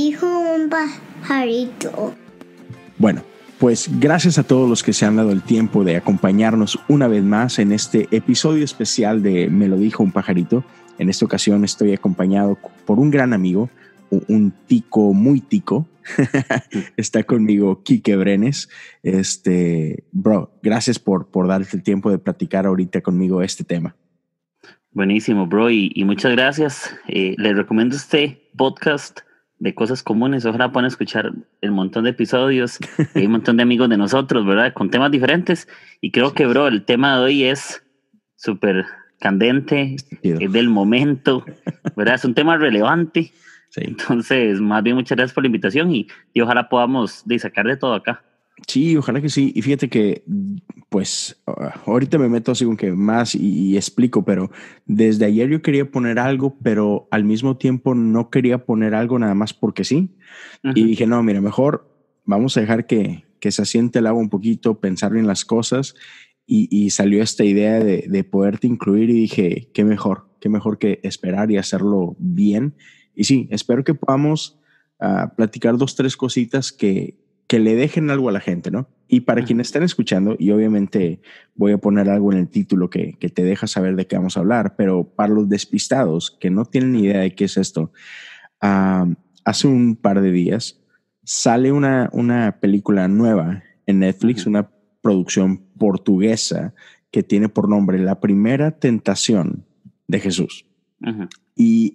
dijo un pajarito. Bueno, pues gracias a todos los que se han dado el tiempo de acompañarnos una vez más en este episodio especial de Me lo dijo un pajarito. En esta ocasión estoy acompañado por un gran amigo, un tico muy tico. Está conmigo Quique Brenes. Bro, gracias por darte el tiempo de platicar ahorita conmigo este tema. Buenísimo, bro, y muchas gracias. Les recomiendo este podcast de cosas comunes. Ojalá puedan escuchar el montón de episodios. Hay un montón de amigos de nosotros, ¿verdad? Con temas diferentes. Y creo que, bro, el tema de hoy es súper candente, es del momento, ¿verdad? Es un tema relevante. Sí. Entonces, más bien, muchas gracias por la invitación y ojalá podamos sacar de todo acá. Sí, ojalá que sí. Y fíjate que, pues, ahorita me meto así con que más y explico, pero desde ayer yo quería poner algo, pero al mismo tiempo no quería poner algo nada más porque sí. Uh-huh. Y dije, no, mira, mejor vamos a dejar que se asiente el agua un poquito, pensar en las cosas. Y salió esta idea de poderte incluir y dije, qué mejor que esperar y hacerlo bien. Y sí, espero que podamos platicar 2-3 cositas que le dejen algo a la gente, ¿no? Y para quienes estén escuchando, y obviamente voy a poner algo en el título que te deja saber de qué vamos a hablar, pero para los despistados que no tienen ni idea de qué es esto, hace un par de días sale una película nueva en Netflix, una producción portuguesa que tiene por nombre La Primera Tentación de Jesús. Uh-huh. Y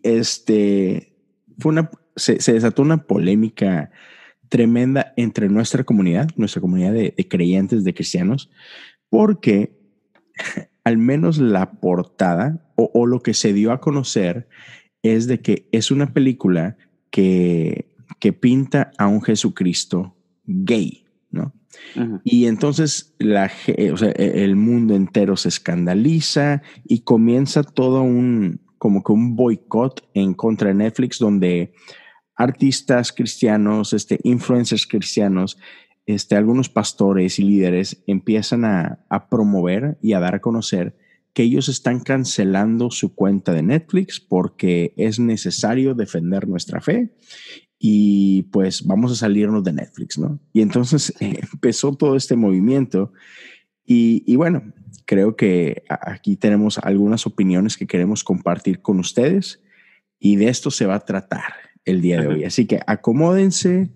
se desató una polémica tremenda entre nuestra comunidad de creyentes, de cristianos, porque al menos la portada o lo que se dio a conocer es de que es una película que pinta a un Jesucristo gay, ¿no? Uh-huh. Y entonces el mundo entero se escandaliza y comienza todo como que un boicot en contra de Netflix, donde artistas cristianos, influencers cristianos, algunos pastores y líderes empiezan a promover y a dar a conocer que ellos están cancelando su cuenta de Netflix porque es necesario defender nuestra fe y pues vamos a salirnos de Netflix, ¿no? Y entonces empezó todo este movimiento y bueno, creo que aquí tenemos algunas opiniones que queremos compartir con ustedes y de esto se va a tratar el día de hoy. Así que acomódense,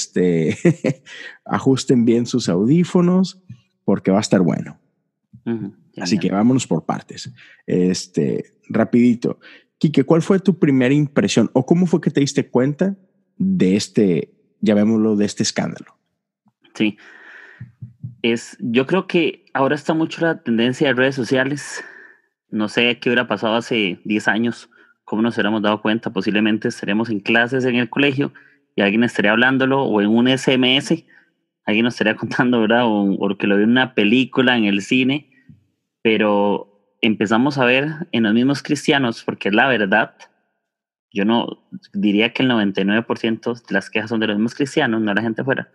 ajusten bien sus audífonos porque va a estar bueno. Así que vámonos por partes. Rapidito. Quique, ¿cuál fue tu primera impresión o cómo fue que te diste cuenta de llamémoslo, de este escándalo? Sí. Yo creo que ahora está mucho la tendencia de redes sociales. No sé qué hubiera pasado hace 10 años, cómo nos hubiéramos dado cuenta. Posiblemente estaremos en clases en el colegio y alguien estaría hablándolo, o en un SMS, alguien nos estaría contando, ¿verdad? O que lo vio en una película, en el cine, pero empezamos a ver en los mismos cristianos, porque es la verdad. Yo no diría que el 99% de las quejas son de los mismos cristianos, no la gente afuera,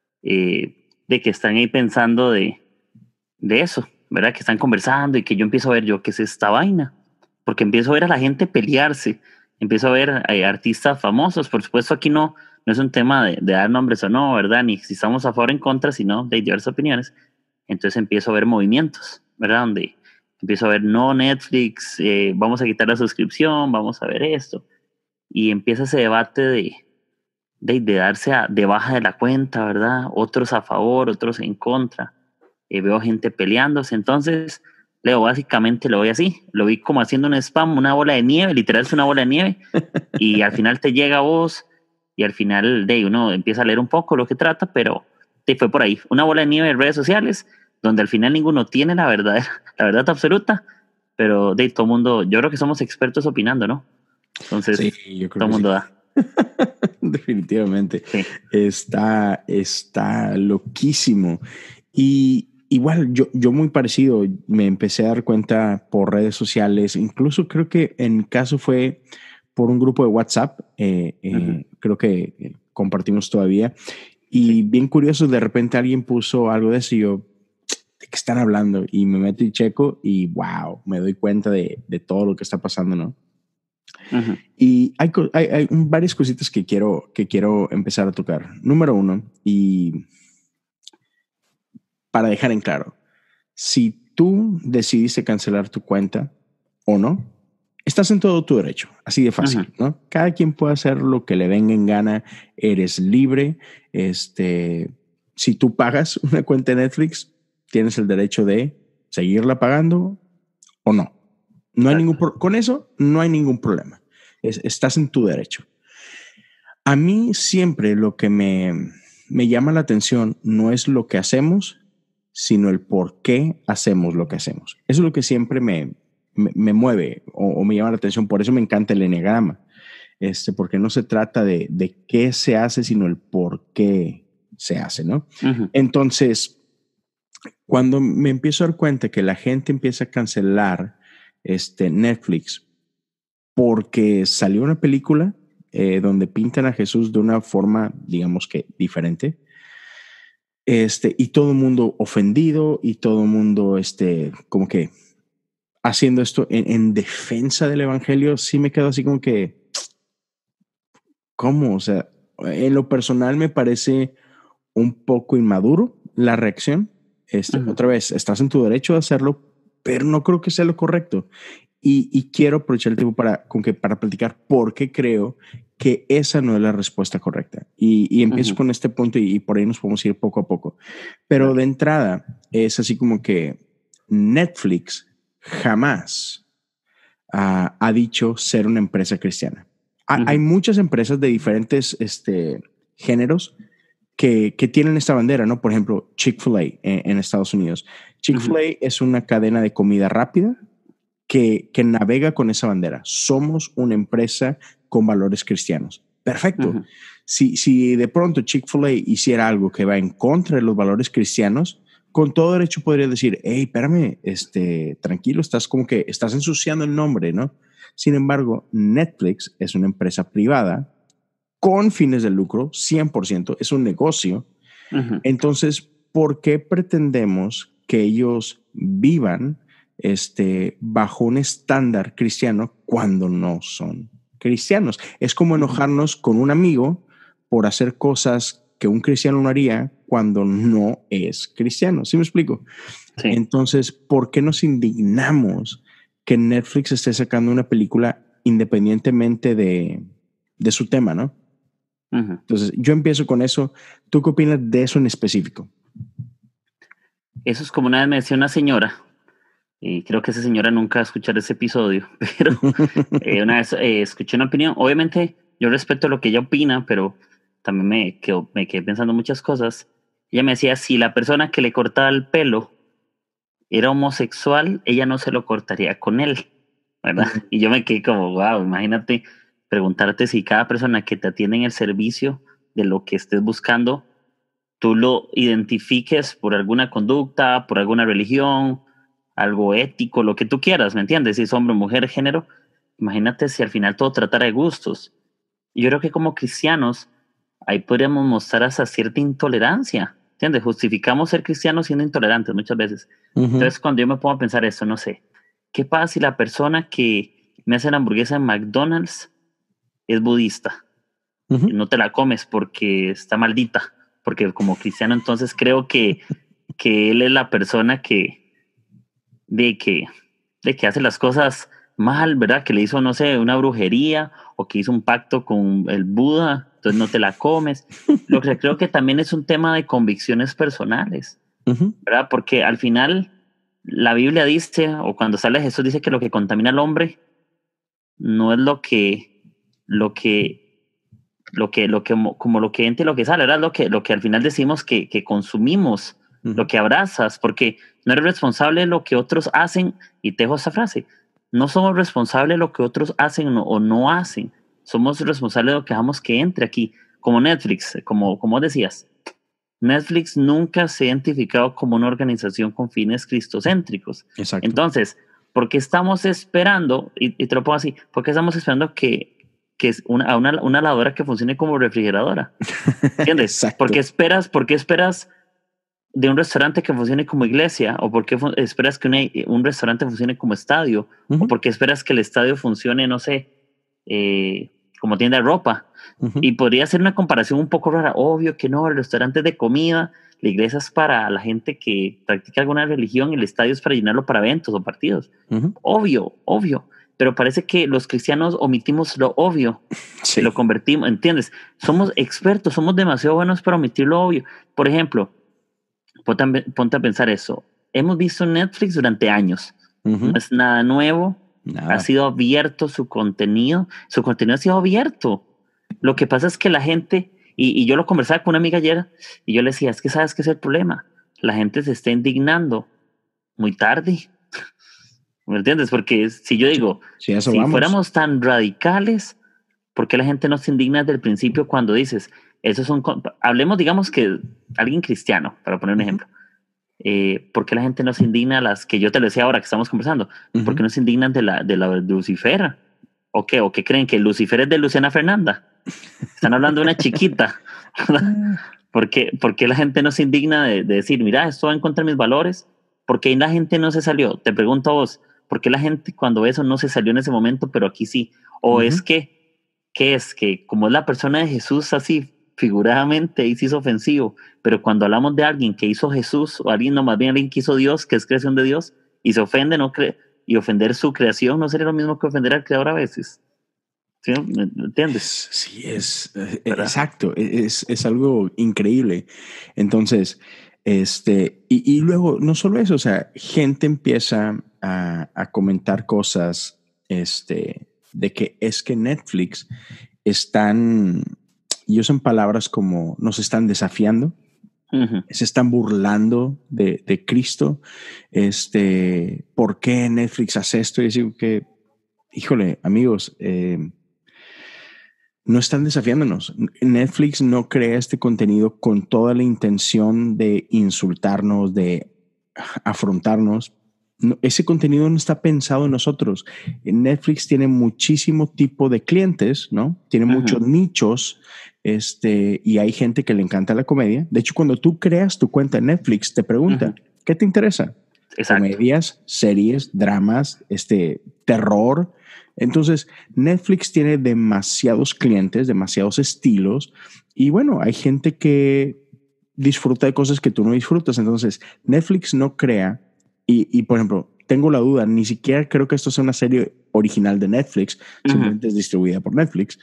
de que están ahí pensando de eso, ¿verdad? Que están conversando y que yo empiezo a ver qué es esta vaina, porque empiezo a ver a la gente pelearse, empiezo a ver artistas famosos. Por supuesto aquí no es un tema de dar nombres o no, ¿verdad? Ni si estamos a favor o en contra, sino de diversas opiniones. Entonces empiezo a ver movimientos, ¿verdad? Donde empiezo a ver no Netflix, vamos a quitar la suscripción, vamos a ver esto, y empieza ese debate de darse de baja de la cuenta, ¿verdad? Otros a favor, otros en contra. Veo gente peleándose. Entonces, Leo, básicamente lo voy así. Lo vi como haciendo un spam, una bola de nieve, literal es una bola de nieve. Y al final te llega a vos y al final uno empieza a leer un poco lo que trata, pero fue por ahí. Una bola de nieve de redes sociales donde al final ninguno tiene la verdad absoluta, pero todo el mundo, yo creo que somos expertos opinando, ¿no? Entonces, sí, yo creo todo el mundo da. Definitivamente. Sí. Está loquísimo. Y igual yo muy parecido, me empecé a dar cuenta por redes sociales, incluso creo que en mi caso fue por un grupo de WhatsApp, creo que compartimos todavía, y bien curioso, de repente alguien puso algo de eso y yo, ¿de qué están hablando? Y me meto y checo y wow, me doy cuenta de todo lo que está pasando, ¿no? Ujú. Y hay varias cositas que quiero empezar a tocar. Número uno, y para dejar en claro, si tú decidiste cancelar tu cuenta o no, estás en todo tu derecho, así de Ujú. fácil, ¿no? Cada quien puede hacer lo que le venga en gana, eres libre. Si tú pagas una cuenta de Netflix, tienes el derecho de seguirla pagando o no. No hay Exacto. con eso no hay ningún problema. Estás en tu derecho. A mí siempre lo que me llama la atención no es lo que hacemos, sino el por qué hacemos lo que hacemos. Eso es lo que siempre me mueve o me llama la atención. Por eso me encanta el enneagrama, porque no se trata de qué se hace, sino el por qué se hace, ¿no? Ujú. Entonces, cuando me empiezo a dar cuenta que la gente empieza a cancelar Netflix porque salió una película donde pintan a Jesús de una forma, digamos que diferente, y todo el mundo ofendido y todo el mundo, como que haciendo esto en defensa del evangelio, sí me quedo así como que, ¿cómo? O sea, en lo personal me parece un poco inmaduro la reacción. Ujú. Otra vez, estás en tu derecho de hacerlo, pero no creo que sea lo correcto. Y quiero aprovechar el tiempo para platicar por qué creo que esa no es la respuesta correcta. Y empiezo Ujú. con este punto y por ahí nos podemos ir poco a poco. Pero Dale. de entrada es así como que Netflix jamás ha dicho ser una empresa cristiana. Hay Ujú. muchas empresas de diferentes géneros que tienen esta bandera, ¿no? Por ejemplo, Chick-fil-A en Estados Unidos. Ujú. Chick-fil-A es una cadena de comida rápida que navega con esa bandera. Somos una empresa con valores cristianos. Perfecto. Ujú. Si de pronto Chick-fil-A hiciera algo que va en contra de los valores cristianos, con todo derecho podría decir, hey, espérame, tranquilo, estás como que estás ensuciando el nombre, ¿no? Sin embargo, Netflix es una empresa privada con fines de lucro, 100%, es un negocio. Ujú. Entonces, ¿por qué pretendemos que ellos vivan bajo un estándar cristiano cuando no son cristianos? Es como Ujú. enojarnos con un amigo por hacer cosas que un cristiano no haría cuando no es cristiano. ¿Sí me explico? Sí. Entonces, ¿por qué nos indignamos que Netflix esté sacando una película independientemente de su tema, ¿no? Ujú. Entonces, yo empiezo con eso. ¿Tú qué opinas de eso en específico? Eso es como una vez me decía una señora, y creo que esa señora nunca va a escuchar ese episodio, pero una vez escuché una opinión. Obviamente, yo respeto lo que ella opina, pero también me quedé pensando muchas cosas. Ella me decía, si la persona que le cortaba el pelo era homosexual, ella no se lo cortaría con él, ¿verdad? Y yo me quedé como, wow, imagínate preguntarte si cada persona que te atiende en el servicio de lo que estés buscando, tú lo identifiques por alguna conducta, por alguna religión, algo ético, lo que tú quieras, ¿me entiendes? Si es hombre, mujer, género, imagínate si al final todo tratara de gustos. Y yo creo que como cristianos, ahí podríamos mostrar hasta cierta intolerancia, ¿entiendes? Justificamos ser cristianos siendo intolerantes muchas veces. Ujú. Entonces, cuando yo me pongo a pensar esto, no sé, ¿qué pasa si la persona que me hace la hamburguesa en McDonald's es budista? Ujú. No te la comes porque está maldita, porque como cristiano entonces creo que él es la persona de que, de que hace las cosas mal, ¿verdad? Que le hizo, no sé, una brujería o que hizo un pacto con el Buda, entonces no te la comes. Lo que creo que también es un tema de convicciones personales, Ujú. ¿verdad? Porque al final la Biblia dice, o cuando sale Jesús dice que lo que contamina al hombre no es lo que, como lo que entra y lo que sale, ¿verdad? Lo que al final decimos que consumimos, lo Ujú. que abrazas, porque no eres responsable de lo que otros hacen, y te dejo esta frase, no somos responsables de lo que otros hacen o no hacen, somos responsables de lo que dejamos que entre aquí, como Netflix, como decías. Netflix nunca se ha identificado como una organización con fines cristocéntricos. Exacto. Entonces, ¿por qué estamos esperando, y te lo pongo así, por qué estamos esperando que es una lavadora que funcione como refrigeradora? ¿Entiendes? Exacto. Por qué esperas de un restaurante que funcione como iglesia? ¿O por qué esperas que un restaurante funcione como estadio? ¿O Ujú. por qué esperas que el estadio funcione, no sé, como tienda de ropa. Y podría ser una comparación un poco rara. Obvio que no, el restaurante es de comida, la iglesia es para la gente que practica alguna religión, el estadio es para llenarlo para eventos o partidos. Obvio. Pero parece que los cristianos omitimos lo obvio, Sí. lo convertimos, ¿entiendes? Somos expertos, somos demasiado buenos para omitir lo obvio. Por ejemplo, ponte a pensar eso. Hemos visto Netflix durante años. No es nada nuevo. Nada. Ha sido abierto su contenido. Su contenido ha sido abierto. Lo que pasa es que la gente, y yo lo conversaba con una amiga ayer, y yo le decía, es que sabes qué es el problema. La gente se está indignando muy tarde. ¿Me entiendes? Porque si yo digo, Sí, si fuéramos tan radicales, ¿por qué la gente no se indigna desde el principio cuando dices, esos son, hablemos, digamos que alguien cristiano, para poner un ejemplo. ¿Por qué la gente no se indigna las que yo te decía ahora que estamos conversando? ¿Por qué no se indignan de la de Lucifer? ¿O qué? ¿O qué creen que Lucifer es de Luciana Fernanda? Están hablando de una chiquita. ¿Por qué la gente no se indigna de decir, mira, esto va en contra de mis valores? ¿Por qué la gente no se salió? Te pregunto a vos, ¿por qué la gente cuando eso no se salió en ese momento, pero aquí sí? ¿O es que, qué es? Que como es la persona de Jesús así, figuradamente, ahí sí es ofensivo, pero cuando hablamos de alguien que hizo Jesús, o alguien, no, más bien alguien que hizo Dios, que es creación de Dios, y se ofende, y ofender su creación no sería lo mismo que ofender al creador a veces. ¿Sí? ¿Me entiendes? Sí, exacto, es algo increíble. Entonces, y luego, no solo eso, o sea, gente empieza a comentar cosas, de que es que Netflix y usan palabras como nos están desafiando, se están burlando de Cristo, ¿por qué Netflix hace esto? Y digo que, híjole, amigos, no están desafiándonos. Netflix no crea este contenido con toda la intención de insultarnos, de afrontarnos. No, ese contenido no está pensado en nosotros. Netflix tiene muchísimo tipo de clientes, ¿no? Tiene muchos nichos, y hay gente que le encanta la comedia. De hecho, cuando tú creas tu cuenta en Netflix, te pregunta, ¿qué te interesa? Exacto. Comedias, series, dramas, terror. Entonces, Netflix tiene demasiados clientes, demasiados estilos, y bueno, hay gente que disfruta de cosas que tú no disfrutas. Entonces, Netflix no crea, y por ejemplo, tengo la duda, ni siquiera creo que esto sea una serie original de Netflix, simplemente es distribuida por Netflix.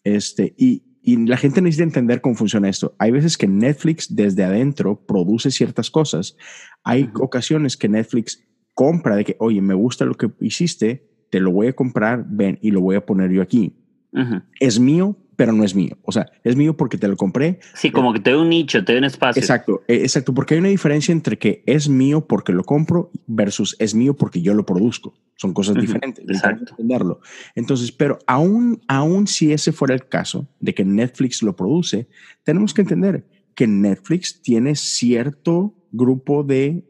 Y la gente necesita entender cómo funciona esto. Hay veces que Netflix desde adentro produce ciertas cosas. Hay ocasiones que Netflix compra de que, oye, me gusta lo que hiciste, te lo voy a comprar, ven, y lo voy a poner yo aquí. Es mío, pero no es mío. O sea, es mío porque te lo compré. Sí, como que te doy un nicho, te doy un espacio. Exacto, porque hay una diferencia entre que es mío porque lo compro versus es mío porque yo lo produzco. Son cosas diferentes. Exacto. Entenderlo. Entonces, pero aún si ese fuera el caso de que Netflix lo produce, tenemos que entender que Netflix tiene cierto grupo de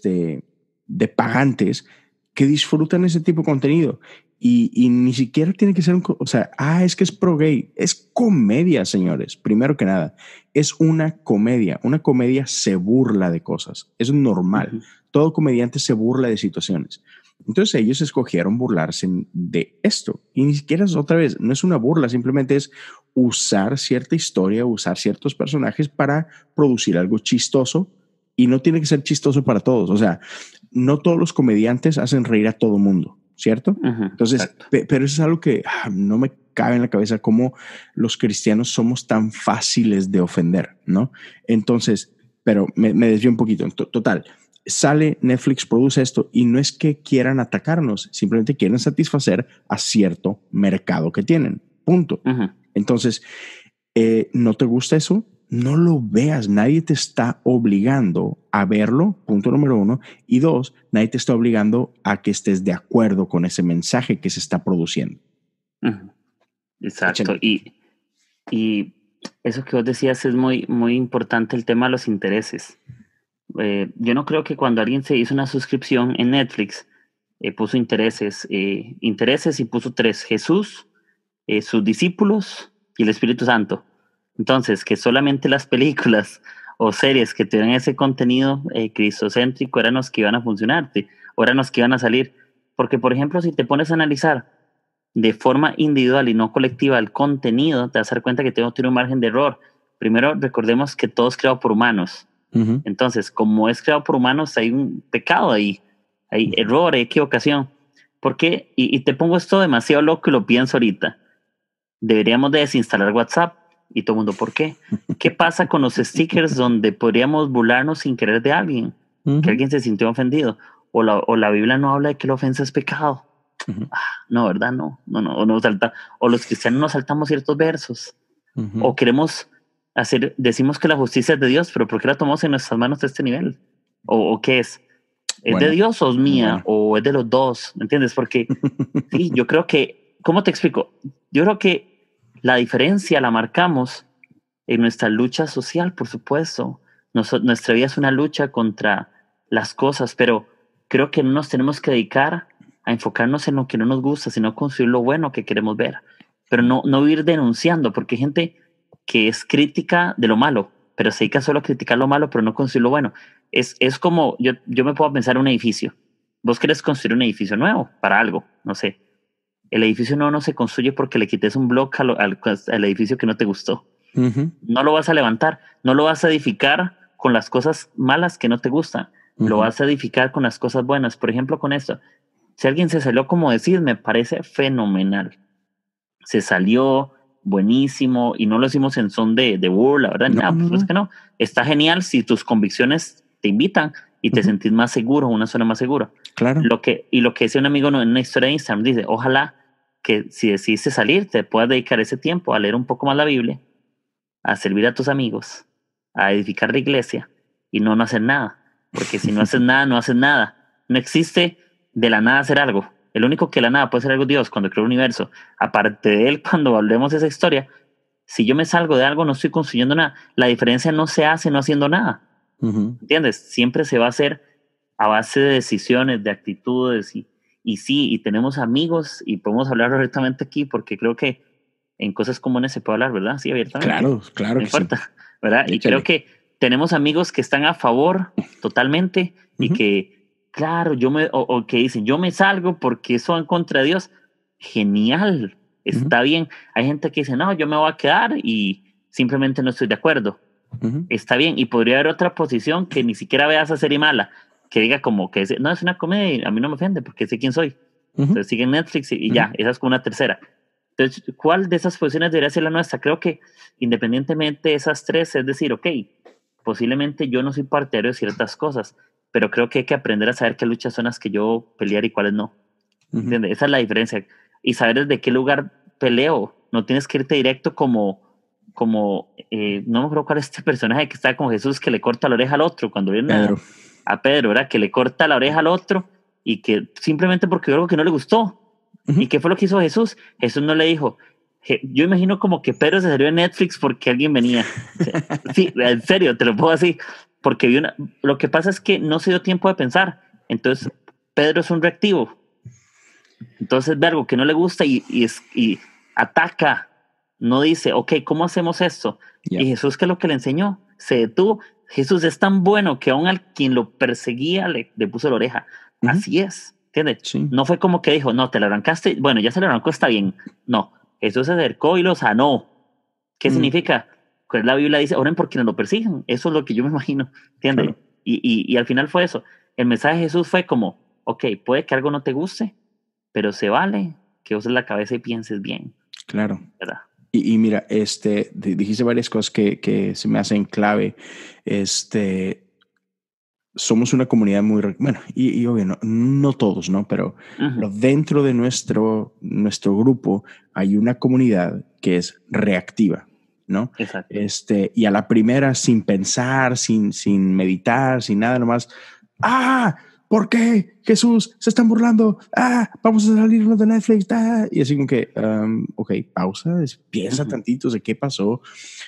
pagantes que disfrutan ese tipo de contenido. Y ni siquiera tiene que ser o sea, es que es pro gay. Es comedia, señores. Primero que nada, es una comedia. Una comedia se burla de cosas. Es normal. Todo comediante se burla de situaciones. Entonces ellos escogieron burlarse de esto. Y ni siquiera es otra vez, no es una burla, simplemente es usar cierta historia, usar ciertos personajes para producir algo chistoso. Y no tiene que ser chistoso para todos. O sea, no todos los comediantes hacen reír a todo mundo, ¿cierto? Entonces, pero eso es algo que no me cabe en la cabeza, cómo los cristianos somos tan fáciles de ofender, ¿no? Entonces, pero me desvío un poquito. Total, sale Netflix, produce esto, y no es que quieran atacarnos, simplemente quieren satisfacer a cierto mercado que tienen, punto. Entonces, ¿no te gusta eso? No lo veas, nadie te está obligando a verlo, punto número uno, y dos, nadie te está obligando a que estés de acuerdo con ese mensaje que se está produciendo. Exacto, y eso que vos decías es muy, muy importante, el tema de los intereses. Yo no creo que cuando alguien se hizo una suscripción en Netflix, puso intereses y puso 3, Jesús, sus discípulos y el Espíritu Santo. Entonces, que solamente las películas o series que tuvieran ese contenido cristocéntrico eran los que iban a funcionarte, o eran los que iban a salir. Porque, por ejemplo, si te pones a analizar, de forma individual y no colectiva el contenido, te vas a dar cuenta que tiene un margen de error. Primero, recordemos que todo es creado por humanos. Entonces, como es creado por humanos, hay un pecado ahí, hay error, hay equivocación. ¿Por qué? Y te pongo esto demasiado loco y lo pienso ahorita. Deberíamos de desinstalar WhatsApp. Y todo el mundo, ¿por qué? ¿Qué pasa con los stickers donde podríamos burlarnos sin querer de alguien? Que alguien se sintió ofendido. O la Biblia no habla de que la ofensa es pecado. No, ¿verdad? No. O los cristianos nos saltamos ciertos versos. O queremos decimos que la justicia es de Dios, pero ¿por qué la tomamos en nuestras manos a este nivel? ¿O qué es? ¿Es de Dios o es mía? ¿O es de los dos? ¿Me entiendes? Porque sí, yo creo que, ¿cómo te explico? Yo creo que la diferencia la marcamos en nuestra lucha social, por supuesto. Nuestra vida es una lucha contra las cosas, pero creo que no nos tenemos que dedicar a enfocarnos en lo que no nos gusta, sino construir lo bueno que queremos ver. Pero no ir denunciando, porque hay gente que es crítica de lo malo, pero se dedica solo a criticar lo malo, pero no construir lo bueno. Es como, yo me puedo pensar en un edificio. Vos querés construir un edificio nuevo para algo, no sé. El edificio no se construye porque le quites un bloque al edificio que no te gustó. No lo vas a levantar, no lo vas a edificar con las cosas malas que no te gustan. Lo vas a edificar con las cosas buenas. Por ejemplo, con esto. Si alguien se salió como decir, me parece fenomenal. Se salió buenísimo y no lo hicimos en son de burla, ¿verdad? Pues es que no. Está genial si tus convicciones te invitan y te sentís más seguro, una zona más segura. Claro. Lo que decía un amigo en una historia de Instagram, dice, ojalá que si decidiste salir, te puedas dedicar ese tiempo a leer un poco más la Biblia, a servir a tus amigos, a edificar la iglesia y no hacer nada. Porque si no haces nada, no haces nada. No existe de la nada hacer algo. El único que de la nada puede hacer algo es Dios cuando creó el universo. Aparte de él, cuando hablemos de esa historia, si yo me salgo de algo, no estoy construyendo nada. La diferencia no se hace no haciendo nada. ¿Entiendes? Siempre se va a hacer a base de decisiones, de actitudes y sí, y tenemos amigos y podemos hablar abiertamente aquí porque creo que en cosas comunes se puede hablar, ¿verdad? Sí, abiertamente. Claro No que importa, sí. ¿verdad? Échale. Y creo que tenemos amigos que están a favor totalmente y que, claro, o que dicen, yo me salgo porque eso va en contra de Dios. Genial, está bien. Hay gente que dice, no, yo me voy a quedar y simplemente no estoy de acuerdo. Está bien, y podría haber otra posición que ni siquiera vea esa serie mala, que diga como que no, es una comedia, a mí no me ofende porque sé quién soy. Entonces sigue en Netflix y ya, esa es como una tercera. Entonces, ¿cuál de esas posiciones debería ser la nuestra? Creo que independientemente de esas tres, es decir, ok, posiblemente yo no soy partidario de ciertas cosas, pero creo que hay que aprender a saber qué luchas son las que yo pelear y cuáles no. ¿Entiendes? Esa es la diferencia. Y saber desde qué lugar peleo. No tienes que irte directo como no me acuerdo cuál es este personaje que está con Jesús que le corta la oreja al otro cuando viene a Pedro, ¿verdad? Que le corta la oreja al otro y que simplemente porque vio algo que no le gustó. ¿Y qué fue lo que hizo Jesús? Jesús no le dijo. Yo imagino como que Pedro se salió de Netflix porque alguien venía. Sí, en serio, te lo puedo decir. Porque lo que pasa es que no se dio tiempo de pensar. Entonces, Pedro es un reactivo. Entonces ve algo que no le gusta y ataca. No dice, ok, ¿cómo hacemos esto? Y Jesús, ¿qué es lo que le enseñó? Se detuvo. Jesús es tan bueno que aún al quien lo perseguía le puso la oreja. Así es, ¿entiendes? Sí. No fue como que dijo, no, te la arrancaste, bueno, ya se la arrancó, está bien. No, Jesús se acercó y lo sanó. ¿Qué significa? Pues la Biblia dice, oren por quienes lo persiguen. Eso es lo que yo me imagino, ¿entiendes? Claro. Y al final fue eso. El mensaje de Jesús fue como, ok, puede que algo no te guste, pero se vale que uses la cabeza y pienses bien. Claro. ¿Verdad? Y mira, dijiste varias cosas que se me hacen clave. Somos una comunidad muy, bueno, y obvio, no todos, ¿no? Pero dentro de nuestro grupo hay una comunidad que es reactiva, ¿no? Exacto. Y a la primera, sin pensar, sin meditar, sin nada, nomás, ¿por qué? Jesús, se están burlando. Vamos a salirnos de Netflix. Y así como que, ok, pausa, piensa tantito de qué pasó.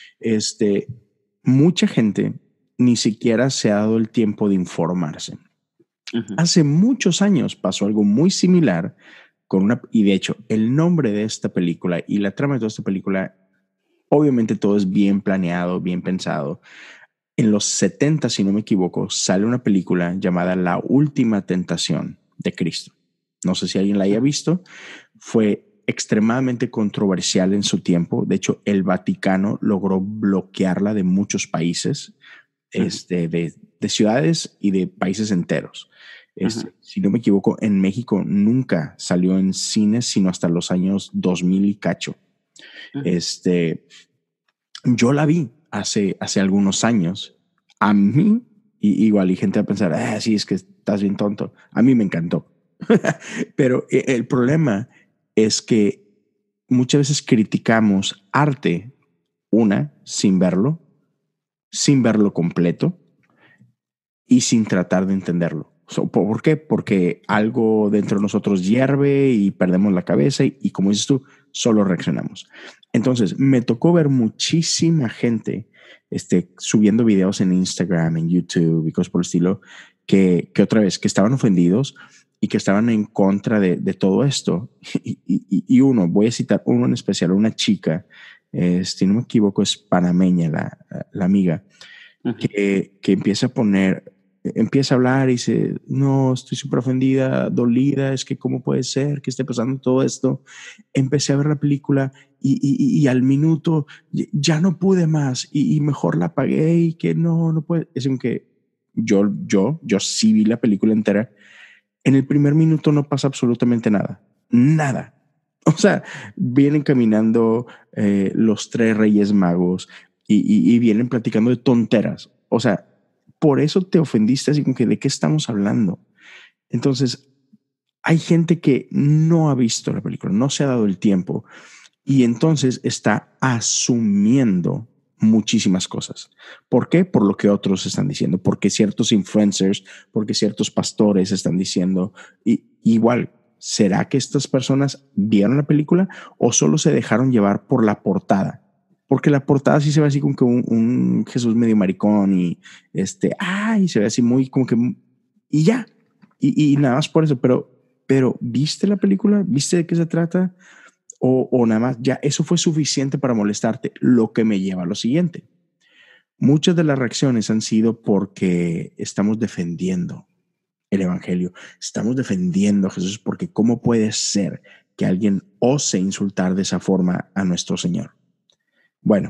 Mucha gente ni siquiera se ha dado el tiempo de informarse. Hace muchos años pasó algo muy similar y de hecho, el nombre de esta película y la trama de toda esta película, obviamente todo es bien planeado, bien pensado. En los 70, si no me equivoco, sale una película llamada La Última Tentación de Cristo. No sé si alguien la haya visto. Fue extremadamente controversial en su tiempo. De hecho, el Vaticano logró bloquearla de muchos países, de ciudades y de países enteros. Si no me equivoco, en México nunca salió en cines, sino hasta los años 2000 y cacho. Yo la vi hace algunos años. A mí, igual, y gente va a pensar, sí, es que estás bien tonto. A mí me encantó. Pero el problema es que muchas veces criticamos arte, sin verlo completo y sin tratar de entenderlo. ¿Por qué? Porque algo dentro de nosotros hierve y perdemos la cabeza y como dices tú, solo reaccionamos. Entonces, me tocó ver muchísima gente subiendo videos en Instagram, en YouTube y cosas por el estilo, que otra vez, que estaban ofendidos y que estaban en contra de todo esto. Y voy a citar uno en especial, una chica, si no me equivoco, es panameña la amiga, que empieza a hablar y dice, no, estoy súper ofendida, dolida, es que cómo puede ser que esté pasando todo esto. Empecé a ver la película y al minuto ya no pude más y mejor la apagué y que no puede. Es que yo sí vi la película entera. En el primer minuto no pasa absolutamente nada. O sea, vienen caminando los tres reyes magos y vienen platicando de tonteras. O sea, por eso te ofendiste, así como que ¿de qué estamos hablando? Entonces, hay gente que no ha visto la película, no se ha dado el tiempo y entonces está asumiendo muchísimas cosas. ¿Por qué? Por lo que otros están diciendo, porque ciertos influencers, porque ciertos pastores están diciendo. Y igual, ¿será que estas personas vieron la película o solo se dejaron llevar por la portada? Porque la portada sí se ve así como que un Jesús medio maricón y y se ve así muy como que y ya. Y nada más por eso, pero ¿viste la película? ¿Viste de qué se trata? O nada más, ya eso fue suficiente para molestarte, lo que me lleva a lo siguiente. Muchas de las reacciones han sido porque estamos defendiendo el evangelio, estamos defendiendo a Jesús, porque ¿cómo puede ser que alguien ose insultar de esa forma a nuestro Señor? Bueno,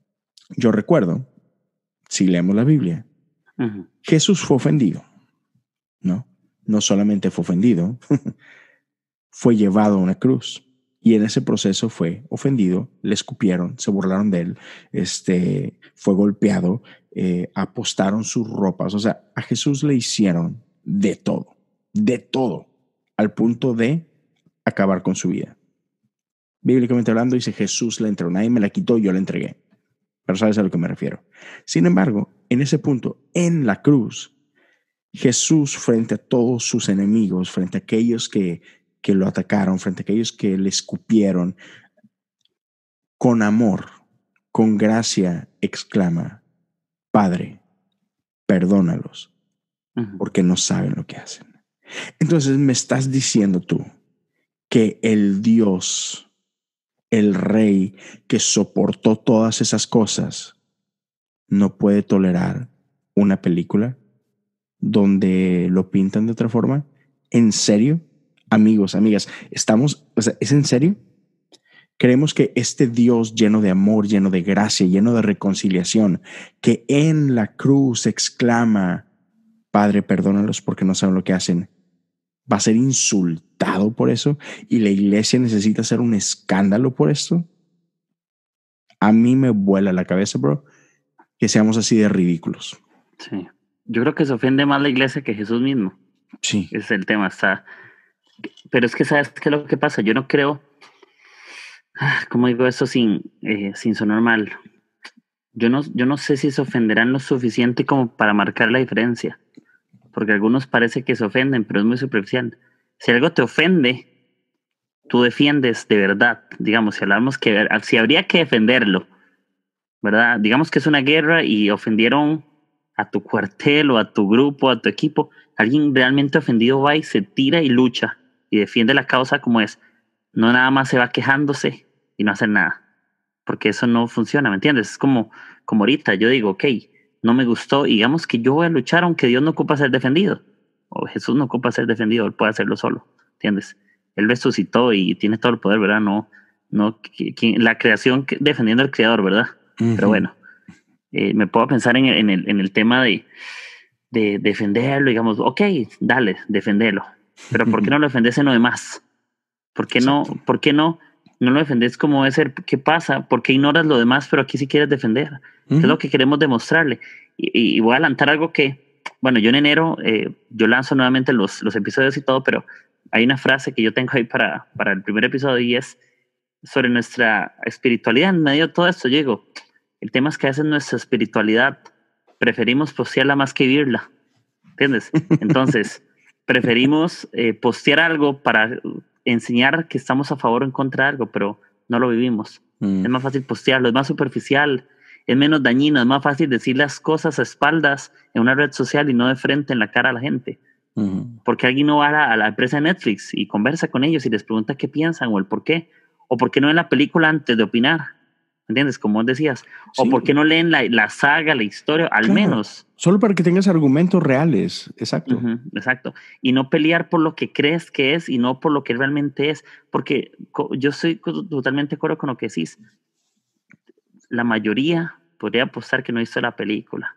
yo recuerdo, si leemos la Biblia, Jesús fue ofendido, ¿no? No solamente fue ofendido, fue llevado a una cruz. Y en ese proceso fue ofendido, le escupieron, se burlaron de él, fue golpeado, apostaron sus ropas. O sea, a Jesús le hicieron de todo, al punto de acabar con su vida. Bíblicamente hablando, dice Jesús la entregó, nadie me la quitó, yo la entregué. Pero sabes a lo que me refiero. Sin embargo, en ese punto, en la cruz, Jesús, frente a todos sus enemigos, frente a aquellos que lo atacaron, frente a aquellos que le escupieron, con amor, con gracia, exclama, Padre, perdónalos, porque no saben lo que hacen. Entonces me estás diciendo tú que el Dios, el Rey que soportó todas esas cosas, no puede tolerar una película donde lo pintan de otra forma. ¿En serio? Amigos, amigas, ¿es en serio? Creemos que este Dios lleno de amor, lleno de gracia, lleno de reconciliación, que en la cruz exclama, Padre, perdónalos porque no saben lo que hacen, va a ser insultado por eso y la iglesia necesita hacer un escándalo por esto. A mí me vuela la cabeza, bro, que seamos así de ridículos. Sí. Yo creo que se ofende más la iglesia que Jesús mismo. Sí. Ese es el tema. Pero es que, ¿sabes qué es lo que pasa? Yo no creo, ¿cómo digo eso sin sonar mal? Yo no sé si se ofenderán lo suficiente como para marcar la diferencia. Porque algunos parece que se ofenden, pero es muy superficial. Si algo te ofende, tú defiendes de verdad. Digamos, si habría que defenderlo, ¿verdad? Digamos que es una guerra y ofendieron a tu cuartel o a tu grupo, a tu equipo. Alguien realmente ofendido va y se tira y lucha y defiende la causa como es. No nada más se va quejándose y no hace nada. Porque eso no funciona, ¿me entiendes? Es como ahorita yo digo, ok, no me gustó, y digamos que yo voy a luchar aunque Dios no ocupa ser defendido. O Jesús no ocupa ser defendido, Él puede hacerlo solo, ¿entiendes? Él resucitó y tiene todo el poder, ¿verdad? No, la creación defendiendo al creador, ¿verdad? Pero bueno, me puedo pensar en el tema de defenderlo, digamos, ok, dale, defenderlo. Pero ¿por qué no lo defendes en lo demás? ¿Por qué no lo defendes como debe ser? ¿Qué pasa? ¿Por qué ignoras lo demás, pero aquí sí quieres defender? ¿Qué es lo que queremos demostrarle? Y voy a adelantar algo que, bueno, yo en enero, yo lanzo nuevamente los episodios y todo, pero hay una frase que yo tengo ahí para el primer episodio y es sobre nuestra espiritualidad. En medio de todo esto, yo digo, el tema es que a veces nuestra espiritualidad preferimos postearla más que vivirla, ¿entiendes? Entonces, preferimos postear algo para enseñar que estamos a favor o en contra de algo, pero no lo vivimos. Es más fácil postearlo, es más superficial, es menos dañino, es más fácil decir las cosas a espaldas en una red social y no de frente en la cara a la gente. Porque alguien no va a la empresa de Netflix y conversa con ellos y les pregunta qué piensan o el por qué, o por qué no ven la película antes de opinar, ¿entiendes? Como vos decías, o por qué no leen la saga, la historia, al menos. Solo para que tengas argumentos reales, exacto. Exacto. Y no pelear por lo que crees que es y no por lo que realmente es, porque yo estoy totalmente de acuerdo con lo que decís. La mayoría podría apostar que no hizo la película.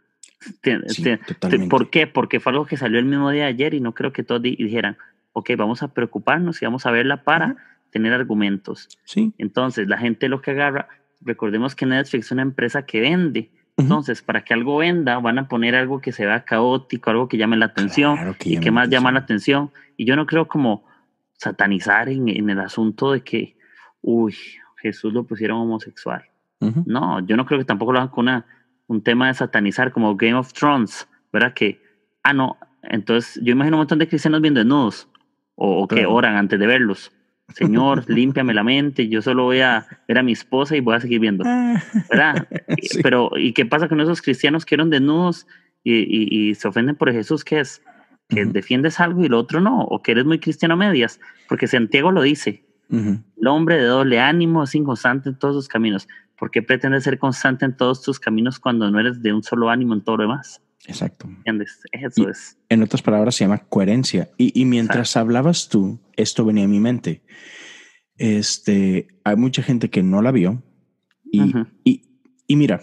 ¿Por qué? Porque fue algo que salió el mismo día de ayer y no creo que todos dijeran, ok, vamos a preocuparnos y vamos a verla para tener argumentos. Sí. Entonces, la gente lo que agarra, recordemos que Netflix es una empresa que vende. Entonces, para que algo venda, van a poner algo que se vea caótico, algo que llame la atención. Claro que y que más llama la atención. Y yo no creo como satanizar en el asunto de que, Jesús lo pusieron homosexual. No, yo no creo que tampoco lo hagan con un tema de satanizar como Game of Thrones, ¿verdad? Que, no, entonces yo imagino un montón de cristianos bien desnudos o que oran antes de verlos. Señor, límpiame la mente, yo solo voy a ver a mi esposa y voy a seguir viendo, ¿verdad? Sí. Pero, ¿y qué pasa con esos cristianos que eran desnudos y se ofenden por Jesús? ¿Qué es? ¿Que defiendes algo y lo otro no? ¿O que eres muy cristiano a medias? Porque Santiago lo dice, el hombre de doble ánimo es inconstante en todos sus caminos. ¿Por qué pretendes ser constante en todos tus caminos cuando no eres de un solo ánimo en todo lo demás? Exacto. ¿Entiendes? Eso es. En otras palabras, se llama coherencia. Y mientras hablabas tú, esto venía a mi mente. Hay mucha gente que no la vio. Y mira,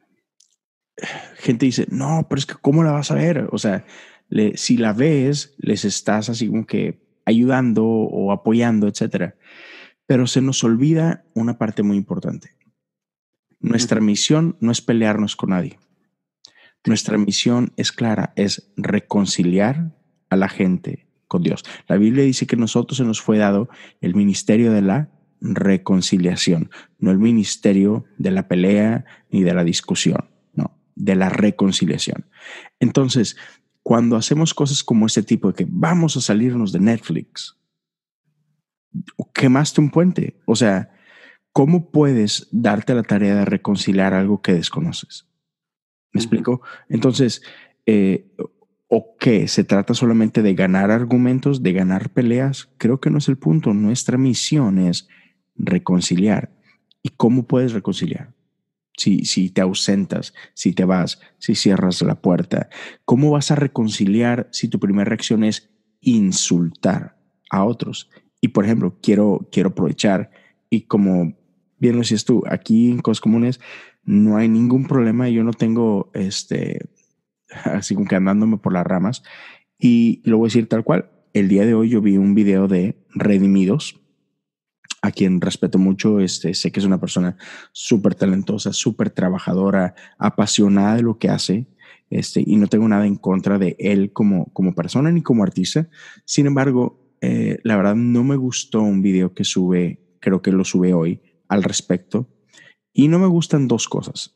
gente dice, no, pero es que ¿cómo la vas a ver? O sea, si la ves, les estás así como que ayudando o apoyando, etcétera. Pero se nos olvida una parte muy importante. Nuestra misión no es pelearnos con nadie. Nuestra misión es clara, es reconciliar a la gente con Dios. La Biblia dice que a nosotros se nos fue dado el ministerio de la reconciliación, no el ministerio de la pelea ni de la discusión, no, de la reconciliación. Entonces, cuando hacemos cosas como este tipo de que vamos a salirnos de Netflix, quemaste un puente. O sea, ¿cómo puedes darte la tarea de reconciliar algo que desconoces? ¿Me explico? Entonces, ¿o qué? ¿Se trata solamente de ganar argumentos, de ganar peleas? Creo que no es el punto. Nuestra misión es reconciliar. ¿Y cómo puedes reconciliar? Si te ausentas, si te vas, si cierras la puerta. ¿Cómo vas a reconciliar si tu primera reacción es insultar a otros? Y, por ejemplo, quiero aprovechar y como bien lo decías tú, aquí en Cosas Comunes no hay ningún problema. Yo no tengo así como que andándome por las ramas. Y lo voy a decir tal cual. El día de hoy yo vi un video de Redimidos, a quien respeto mucho. Sé que es una persona súper talentosa, súper trabajadora, apasionada de lo que hace. Y no tengo nada en contra de él como persona ni como artista. Sin embargo, la verdad no me gustó un video que sube, creo que lo sube hoy, al respecto. Y no me gustan dos cosas.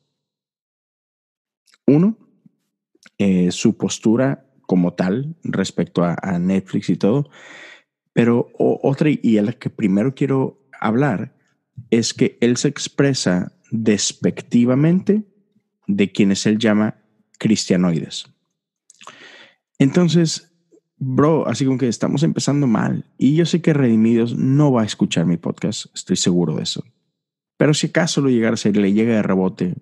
Uno, su postura como tal respecto a Netflix y todo. Pero otra, y a la que primero quiero hablar, es que él se expresa despectivamente de quienes él llama cristianoides. Entonces, bro, así como que estamos empezando mal. Y yo sé que Redimidos no va a escuchar mi podcast, estoy seguro de eso. Pero si acaso lo llegara a hacer y le llega de rebote,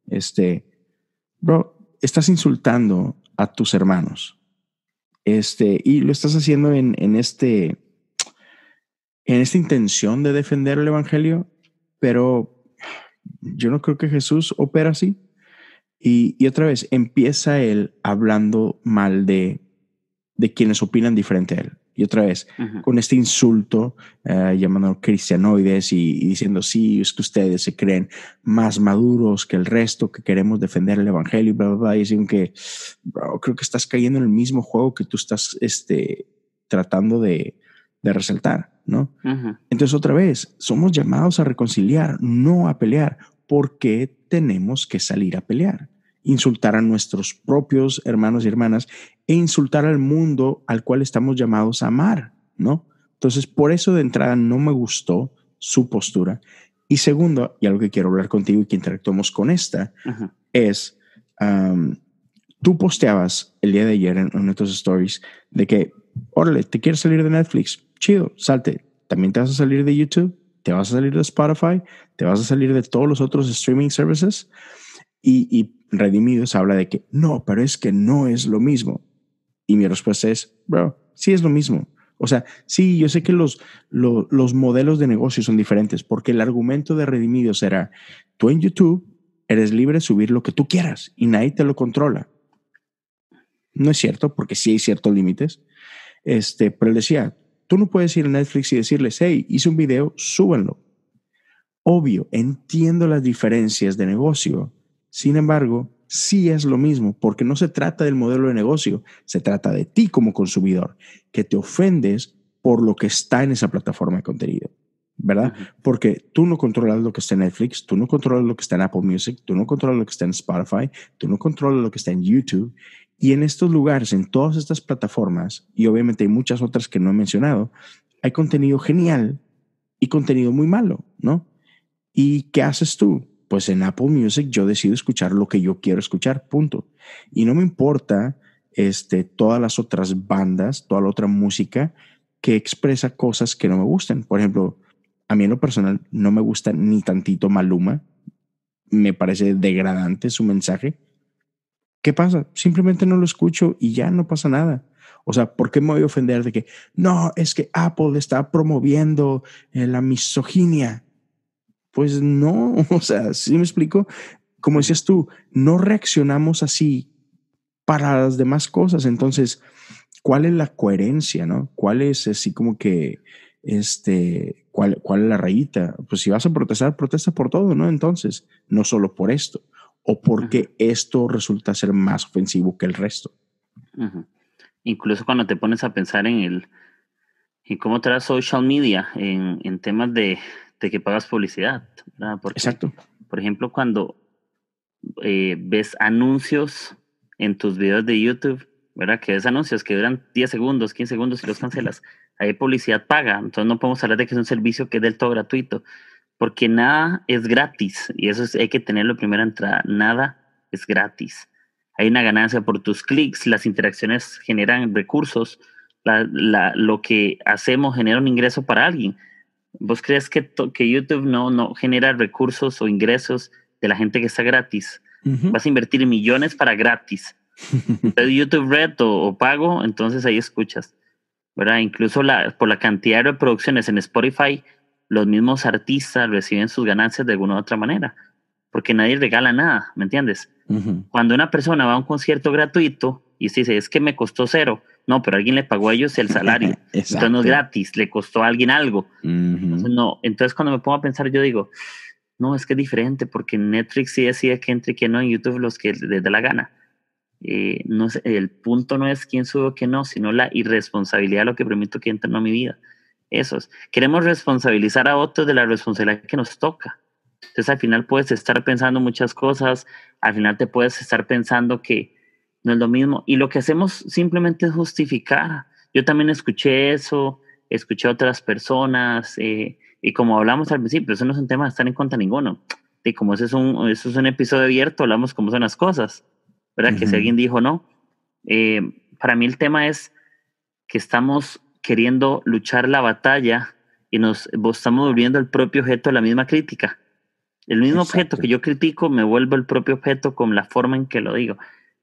bro, estás insultando a tus hermanos. Y lo estás haciendo en en esta intención de defender el evangelio, pero yo no creo que Jesús opera así. Y otra vez empieza él hablando mal de quienes opinan diferente a él. Y otra vez, con este insulto, llamando cristianoides y diciendo, sí, es que ustedes se creen más maduros que el resto, que queremos defender el evangelio, y bla, bla, bla. Y dicen que, bro, creo que estás cayendo en el mismo juego que tú estás tratando de resaltar, ¿no? Entonces, otra vez, somos llamados a reconciliar, no a pelear. ¿Por qué tenemos que salir a pelear? Insultar a nuestros propios hermanos y hermanas e insultar al mundo al cual estamos llamados a amar, ¿no? Entonces, por eso de entrada no me gustó su postura. Y segundo, y algo que quiero hablar contigo y que interactuemos con esta, es, tú posteabas el día de ayer en nuestros stories de que, órale, te quieres salir de Netflix, chido, salte. También te vas a salir de YouTube, te vas a salir de Spotify, te vas a salir de todos los otros streaming services. Y Redimidos habla de que no, pero es que no es lo mismo. Y mi respuesta es, bro, sí es lo mismo. O sea, sí, yo sé que los modelos de negocio son diferentes, porque el argumento de Redimidos era, tú en YouTube eres libre de subir lo que tú quieras y nadie te lo controla. No es cierto, porque sí hay ciertos límites. Pero él decía, tú no puedes ir a Netflix y decirles, hey, hice un video, súbanlo. Obvio, entiendo las diferencias de negocio. Sin embargo, sí es lo mismo, porque no se trata del modelo de negocio, se trata de ti como consumidor, que te ofendes por lo que está en esa plataforma de contenido, ¿verdad? Porque tú no controlas lo que está en Netflix, tú no controlas lo que está en Apple Music, tú no controlas lo que está en Spotify, tú no controlas lo que está en YouTube. Y en estos lugares, en todas estas plataformas, y obviamente hay muchas otras que no he mencionado, hay contenido genial y contenido muy malo, ¿no? ¿Y qué haces tú? Pues en Apple Music yo decido escuchar lo que yo quiero escuchar, punto. Y no me importa todas las otras bandas, toda la otra música que expresa cosas que no me gustan. Por ejemplo, a mí en lo personal no me gusta ni tantito Maluma. Me parece degradante su mensaje. ¿Qué pasa? Simplemente no lo escucho y ya no pasa nada. O sea, ¿por qué me voy a ofender de que no, es que Apple está promoviendo la misoginia? Pues no, o sea, ¿sí me explico? Como decías tú, no reaccionamos así para las demás cosas. Entonces, ¿cuál es la coherencia, no? ¿Cuál es así como que, cuál es la rayita? Pues si vas a protestar, protesta por todo, ¿no? Entonces, no solo por esto. O porque esto resulta ser más ofensivo que el resto. Incluso cuando te pones a pensar en cómo trae social media en temas de que pagas publicidad, ¿verdad? Porque, exacto. por ejemplo, cuando ves anuncios en tus videos de YouTube, ¿verdad? Que ves anuncios que duran 10 segundos, 15 segundos y los cancelas. Hay publicidad paga, entonces no podemos hablar de que es un servicio que es del todo gratuito, porque nada es gratis y eso hay que tenerlo primero entrada. Nada es gratis. Hay una ganancia por tus clics, las interacciones generan recursos, lo que hacemos genera un ingreso para alguien. ¿Vos crees que YouTube no genera recursos o ingresos de la gente que está gratis? Vas a invertir millones para gratis. Entonces, YouTube Red o pago, entonces ahí escuchas, ¿verdad? Incluso por la cantidad de reproducciones en Spotify, los mismos artistas reciben sus ganancias de alguna u otra manera, porque nadie regala nada, ¿me entiendes? Cuando una persona va a un concierto gratuito y se dice, es que me costó cero, no, pero alguien le pagó a ellos el salario, entonces no es gratis, le costó a alguien algo. Entonces, no. Entonces cuando me pongo a pensar, yo digo, no, es que es diferente, porque Netflix sí decide que entre y que no, en YouTube los que les da la gana. No sé, el punto no es quién sube o quién no, sino la irresponsabilidad de lo que permito que entre en mi vida. Eso es. Queremos responsabilizar a otros de la responsabilidad que nos toca. Entonces al final puedes estar pensando muchas cosas, al final te puedes estar pensando que no es lo mismo. Y lo que hacemos simplemente es justificar. Yo también escuché eso, escuché a otras personas, y como hablamos al principio, eso no es un tema de estar en contra de ninguno. Y como eso es un episodio abierto, hablamos como son las cosas, ¿verdad? Que si alguien dijo no. Para mí el tema es que estamos queriendo luchar la batalla y nos estamos volviendo el propio objeto de la misma crítica. El mismo objeto que yo critico me vuelvo el propio objeto con la forma en que lo digo.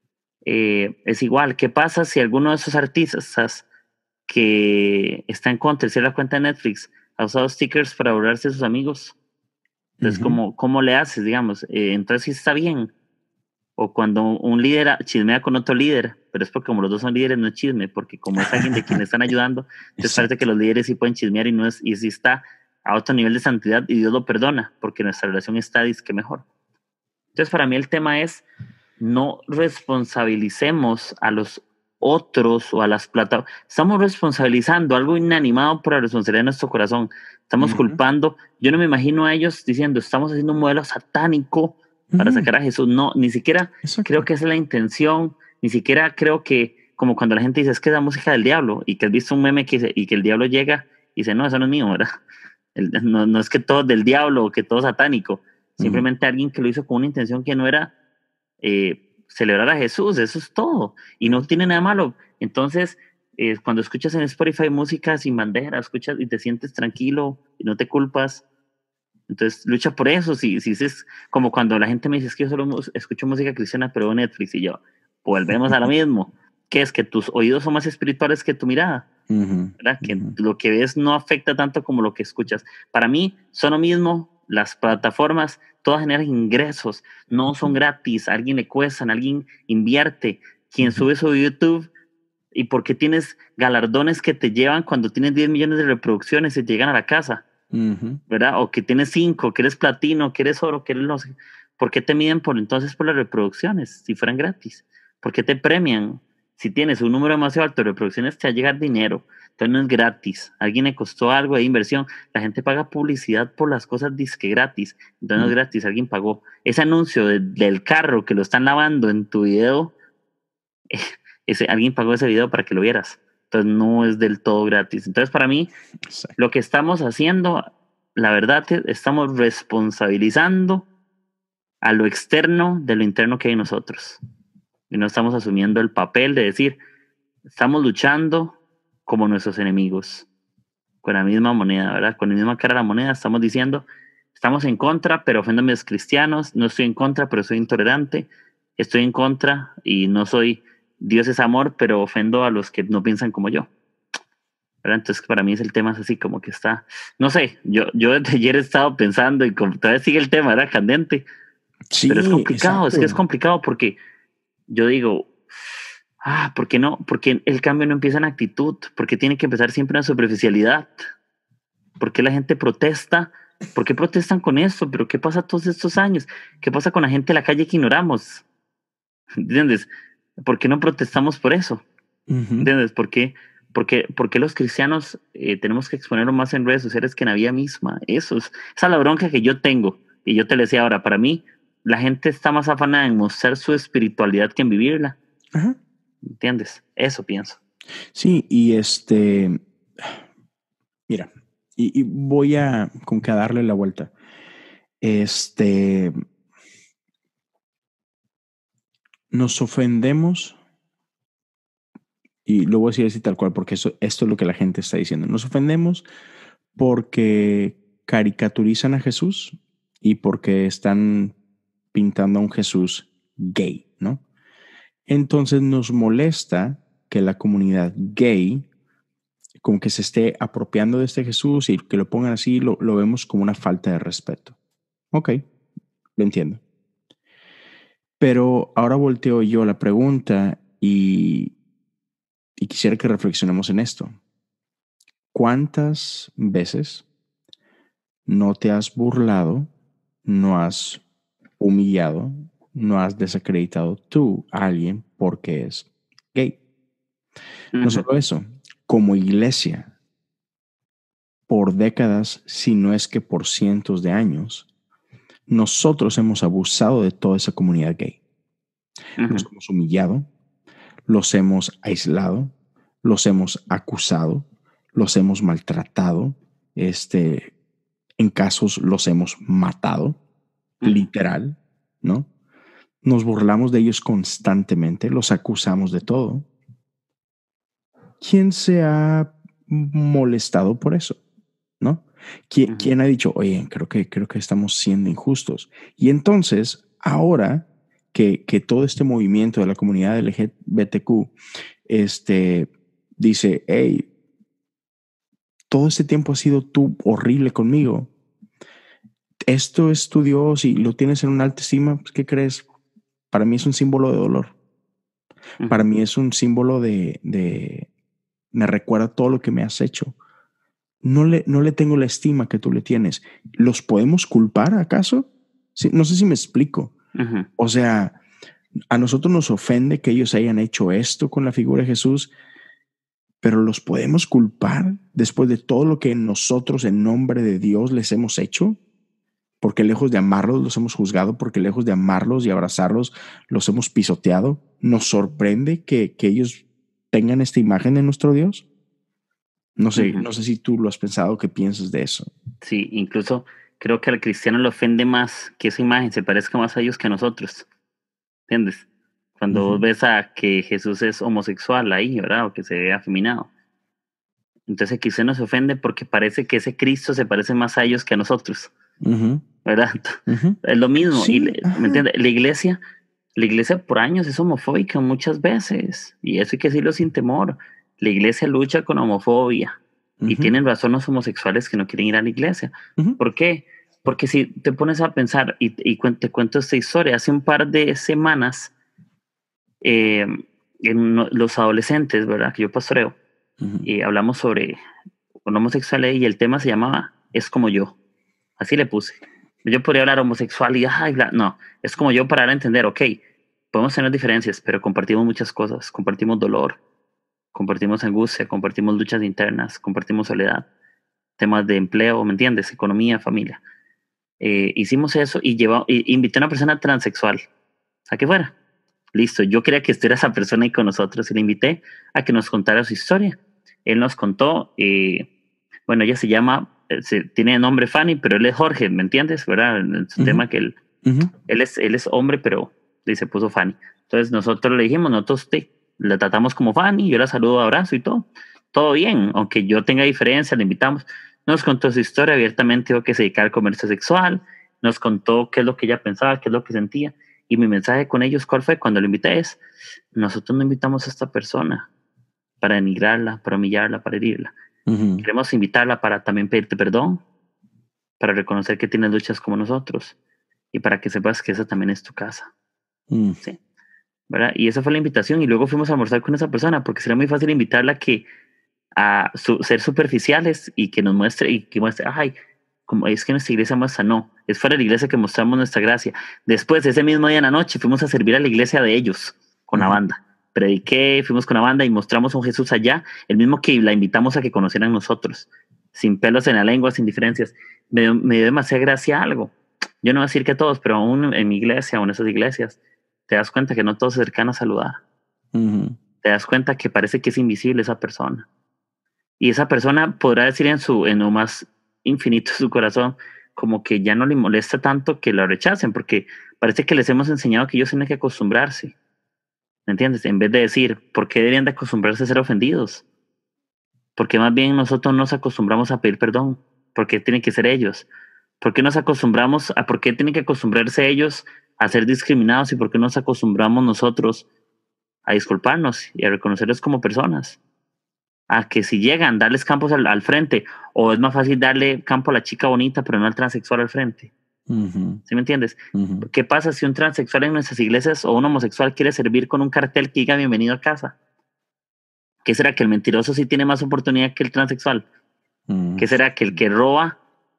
Es igual, ¿qué pasa si alguno de esos artistas que está en contra de la cuenta de Netflix ¿Ha usado stickers para borrarse a sus amigos? Entonces, ¿cómo le haces, digamos? Entonces, sí está bien. O cuando un líder chismea con otro líder, pero es porque como los dos son líderes no es chisme, porque como es alguien de quien le están ayudando, entonces parece que los líderes sí pueden chismear y sí está a otro nivel de santidad y Dios lo perdona, porque nuestra relación está disque mejor. Entonces, para mí el tema es no responsabilicemos a los otros o a las plataformas. Estamos responsabilizando algo inanimado por la responsabilidad de nuestro corazón. Estamos culpando. Yo no me imagino a ellos diciendo, estamos haciendo un modelo satánico para sacar a Jesús. No, ni siquiera creo que esa es la intención. Ni siquiera creo que, como cuando la gente dice, es que es la música del diablo, y que has visto un meme que dice, y que el diablo llega y dice, no, eso no es mío, ¿verdad? No es que todo es del diablo o que todo es satánico. Simplemente alguien que lo hizo con una intención que no era celebrar a Jesús, eso es todo, y no tiene nada malo. Entonces, cuando escuchas en Spotify música sin bandera, escuchas y te sientes tranquilo y no te culpas, entonces lucha por eso. Si es como cuando la gente me dice, es que yo solo escucho música cristiana pero veo Netflix, y yo, volvemos a lo mismo, que es que tus oídos son más espirituales que tu mirada, ¿verdad? Que lo que ves no afecta tanto como lo que escuchas. Para mí son lo mismo. Las plataformas todas generan ingresos, no son gratis, a alguien le cuestan, alguien invierte. Quien sube su YouTube, y por qué tienes galardones que te llevan cuando tienes 10 millones de reproducciones y te llegan a la casa, ¿verdad? O que tienes 5, que eres platino, que eres oro, que eres no sé. ¿Por qué te miden entonces por las reproducciones si fueran gratis? ¿Por qué te premian? Si tienes un número demasiado alto de reproducciones, te va a llegar dinero. Entonces no es gratis. A alguien le costó algo de inversión. La gente paga publicidad por las cosas disque gratis. Entonces no es gratis, alguien pagó. Ese anuncio del carro que lo están lavando en tu video, alguien pagó ese video para que lo vieras. Entonces no es del todo gratis. Entonces para mí, lo que estamos haciendo, la verdad, estamos responsabilizando a lo externo de lo interno que hay en nosotros. Y no estamos asumiendo el papel de decir, estamos luchando como nuestros enemigos, con la misma moneda, ¿verdad? Con la misma cara de la moneda estamos diciendo, estamos en contra, pero ofendo a mis cristianos, no estoy en contra, pero soy intolerante, estoy en contra y no soy, Dios es amor, pero ofendo a los que no piensan como yo, ¿verdad? Entonces para mí el tema es así como que está, no sé, yo desde ayer he estado pensando y como todavía sigue el tema, era candente, Sí, pero es complicado, exacto. es que es complicado porque yo digo, ¿por qué no? Porque el cambio no empieza en actitud, porque tiene que empezar siempre en superficialidad. ¿Por qué la gente protesta? ¿Por qué protestan con esto? ¿Pero qué pasa todos estos años? ¿Qué pasa con la gente de la calle que ignoramos? ¿Entiendes? ¿Por qué no protestamos por eso? ¿Entiendes? ¿Por qué los cristianos tenemos que exponerlo más en redes sociales que en la vida misma? Esa es la bronca que yo tengo. Y yo te lo decía ahora, para mí, la gente está más afanada en mostrar su espiritualidad que en vivirla. Ajá. ¿Entiendes? Eso pienso. Sí, y mira, y voy a como que a darle la vuelta. Nos ofendemos, y lo voy a decir así tal cual, porque esto es lo que la gente está diciendo. Nos ofendemos porque caricaturizan a Jesús y porque están pintando a un Jesús gay, ¿no? Entonces nos molesta que la comunidad gay como que se esté apropiando de este Jesús y que lo pongan así, lo vemos como una falta de respeto. Ok, lo entiendo. Pero ahora volteo yo la pregunta y quisiera que reflexionemos en esto. ¿Cuántas veces no te has burlado, no has humillado, no has desacreditado tú a alguien porque es gay? No solo eso, como iglesia, por décadas, si no es que por cientos de años, nosotros hemos abusado de toda esa comunidad gay. Los hemos humillado, los hemos aislado, los hemos acusado, los hemos maltratado, en casos los hemos matado, literal, ¿no? Nos burlamos de ellos constantemente, los acusamos de todo. ¿Quién se ha molestado por eso? ¿No? ¿Quién ha dicho, oye, creo que estamos siendo injustos? Y entonces, ahora que todo este movimiento de la comunidad LGBTQ dice, hey, todo este tiempo has sido tú horrible conmigo. Esto es tu Dios y lo tienes en una alta estima, pues, ¿qué crees? Para mí es un símbolo de dolor. Para mí es un símbolo me recuerda todo lo que me has hecho. No le tengo la estima que tú le tienes. ¿Los podemos culpar acaso? Sí, no sé si me explico. O sea, a nosotros nos ofende que ellos hayan hecho esto con la figura de Jesús, pero ¿los podemos culpar después de todo lo que nosotros en nombre de Dios les hemos hecho? Porque lejos de amarlos los hemos juzgado, porque lejos de amarlos y abrazarlos los hemos pisoteado. ¿Nos sorprende que ellos tengan esta imagen de nuestro Dios? No sé, no sé si tú lo has pensado, ¿qué piensas de eso? Sí, incluso creo que al cristiano le ofende más que esa imagen se parezca más a ellos que a nosotros. ¿Entiendes? Cuando vos ves a que Jesús es homosexual ahí, ¿verdad? O que se ve afeminado. Entonces el cristiano se ofende porque parece que ese Cristo se parece más a ellos que a nosotros. ¿Verdad? Es lo mismo. Sí, ¿me entiendes? La iglesia por años es homofóbica muchas veces. Y eso hay que decirlo sin temor. La iglesia lucha con homofobia. Y tienen razón los homosexuales que no quieren ir a la iglesia. ¿Por qué? Porque si te pones a pensar y te cuento esta historia, hace un par de semanas, los adolescentes, ¿verdad? Que yo pastoreo, hablamos sobre una homosexualidad y el tema se llamaba Es como yo. Así le puse. Yo podría hablar homosexual y no, es como yo para dar a entender, ok, podemos tener diferencias, pero compartimos muchas cosas, compartimos dolor, compartimos angustia, compartimos luchas internas, compartimos soledad, temas de empleo, ¿me entiendes? Economía, familia. Hicimos eso y invité a una persona transexual a que fuera. Listo, yo quería que estuviera esa persona ahí con nosotros y le invité a que nos contara su historia. Él nos contó, bueno, ella se llama, tiene nombre Fanny, pero él es Jorge, ¿me entiendes? ¿Verdad? En su tema que él es hombre, pero se puso Fanny. Entonces nosotros le dijimos, nosotros la tratamos como Fanny, yo la saludo, abrazo y todo bien, aunque yo tenga diferencia, le invitamos. Nos contó su historia abiertamente, dijo que se dedicaba al comercio sexual, nos contó qué es lo que ella pensaba, qué es lo que sentía. Y mi mensaje con ellos, ¿cuál fue? Cuando lo invité es, nosotros no invitamos a esta persona para denigrarla, para humillarla, para herirla. Queremos invitarla para también pedirte perdón, para reconocer que tienes luchas como nosotros y para que sepas que esa también es tu casa. ¿Sí? ¿Verdad? Y esa fue la invitación y luego fuimos a almorzar con esa persona porque sería muy fácil invitarla a ser superficiales y que nos muestre, ay, como es que nuestra iglesia muestra, no, es fuera de la iglesia que mostramos nuestra gracia. Después, ese mismo día en la noche, fuimos a servir a la iglesia de ellos con la banda. Prediqué, fuimos con la banda y mostramos a un Jesús allá, el mismo que la invitamos a que conocieran nosotros, sin pelos en la lengua, sin diferencias. Me dio demasiada gracia algo. Yo no voy a decir que todos, pero aún en mi iglesia o en esas iglesias, te das cuenta que no todos se acercan a saludar. Te das cuenta que parece que es invisible esa persona. Y esa persona podrá decir en lo más infinito de su corazón, como que ya no le molesta tanto que lo rechacen, porque parece que les hemos enseñado que ellos tienen que acostumbrarse. ¿Me entiendes? En vez de decir, ¿por qué deberían de acostumbrarse a ser ofendidos? Porque más bien nosotros nos acostumbramos a pedir perdón. ¿Por qué tienen que ser ellos? ¿Por qué nos acostumbramos por qué tienen que acostumbrarse ellos a ser discriminados y por qué nos acostumbramos nosotros a disculparnos y a reconocerlos como personas? A que si llegan, darles campos al frente, o es más fácil darle campo a la chica bonita, pero no al transexual al frente. ¿Sí me entiendes? ¿Qué pasa si un transexual en nuestras iglesias o un homosexual quiere servir con un cartel que diga bienvenido a casa? ¿Qué será que el mentiroso sí tiene más oportunidad que el transexual? ¿Qué será que el que roba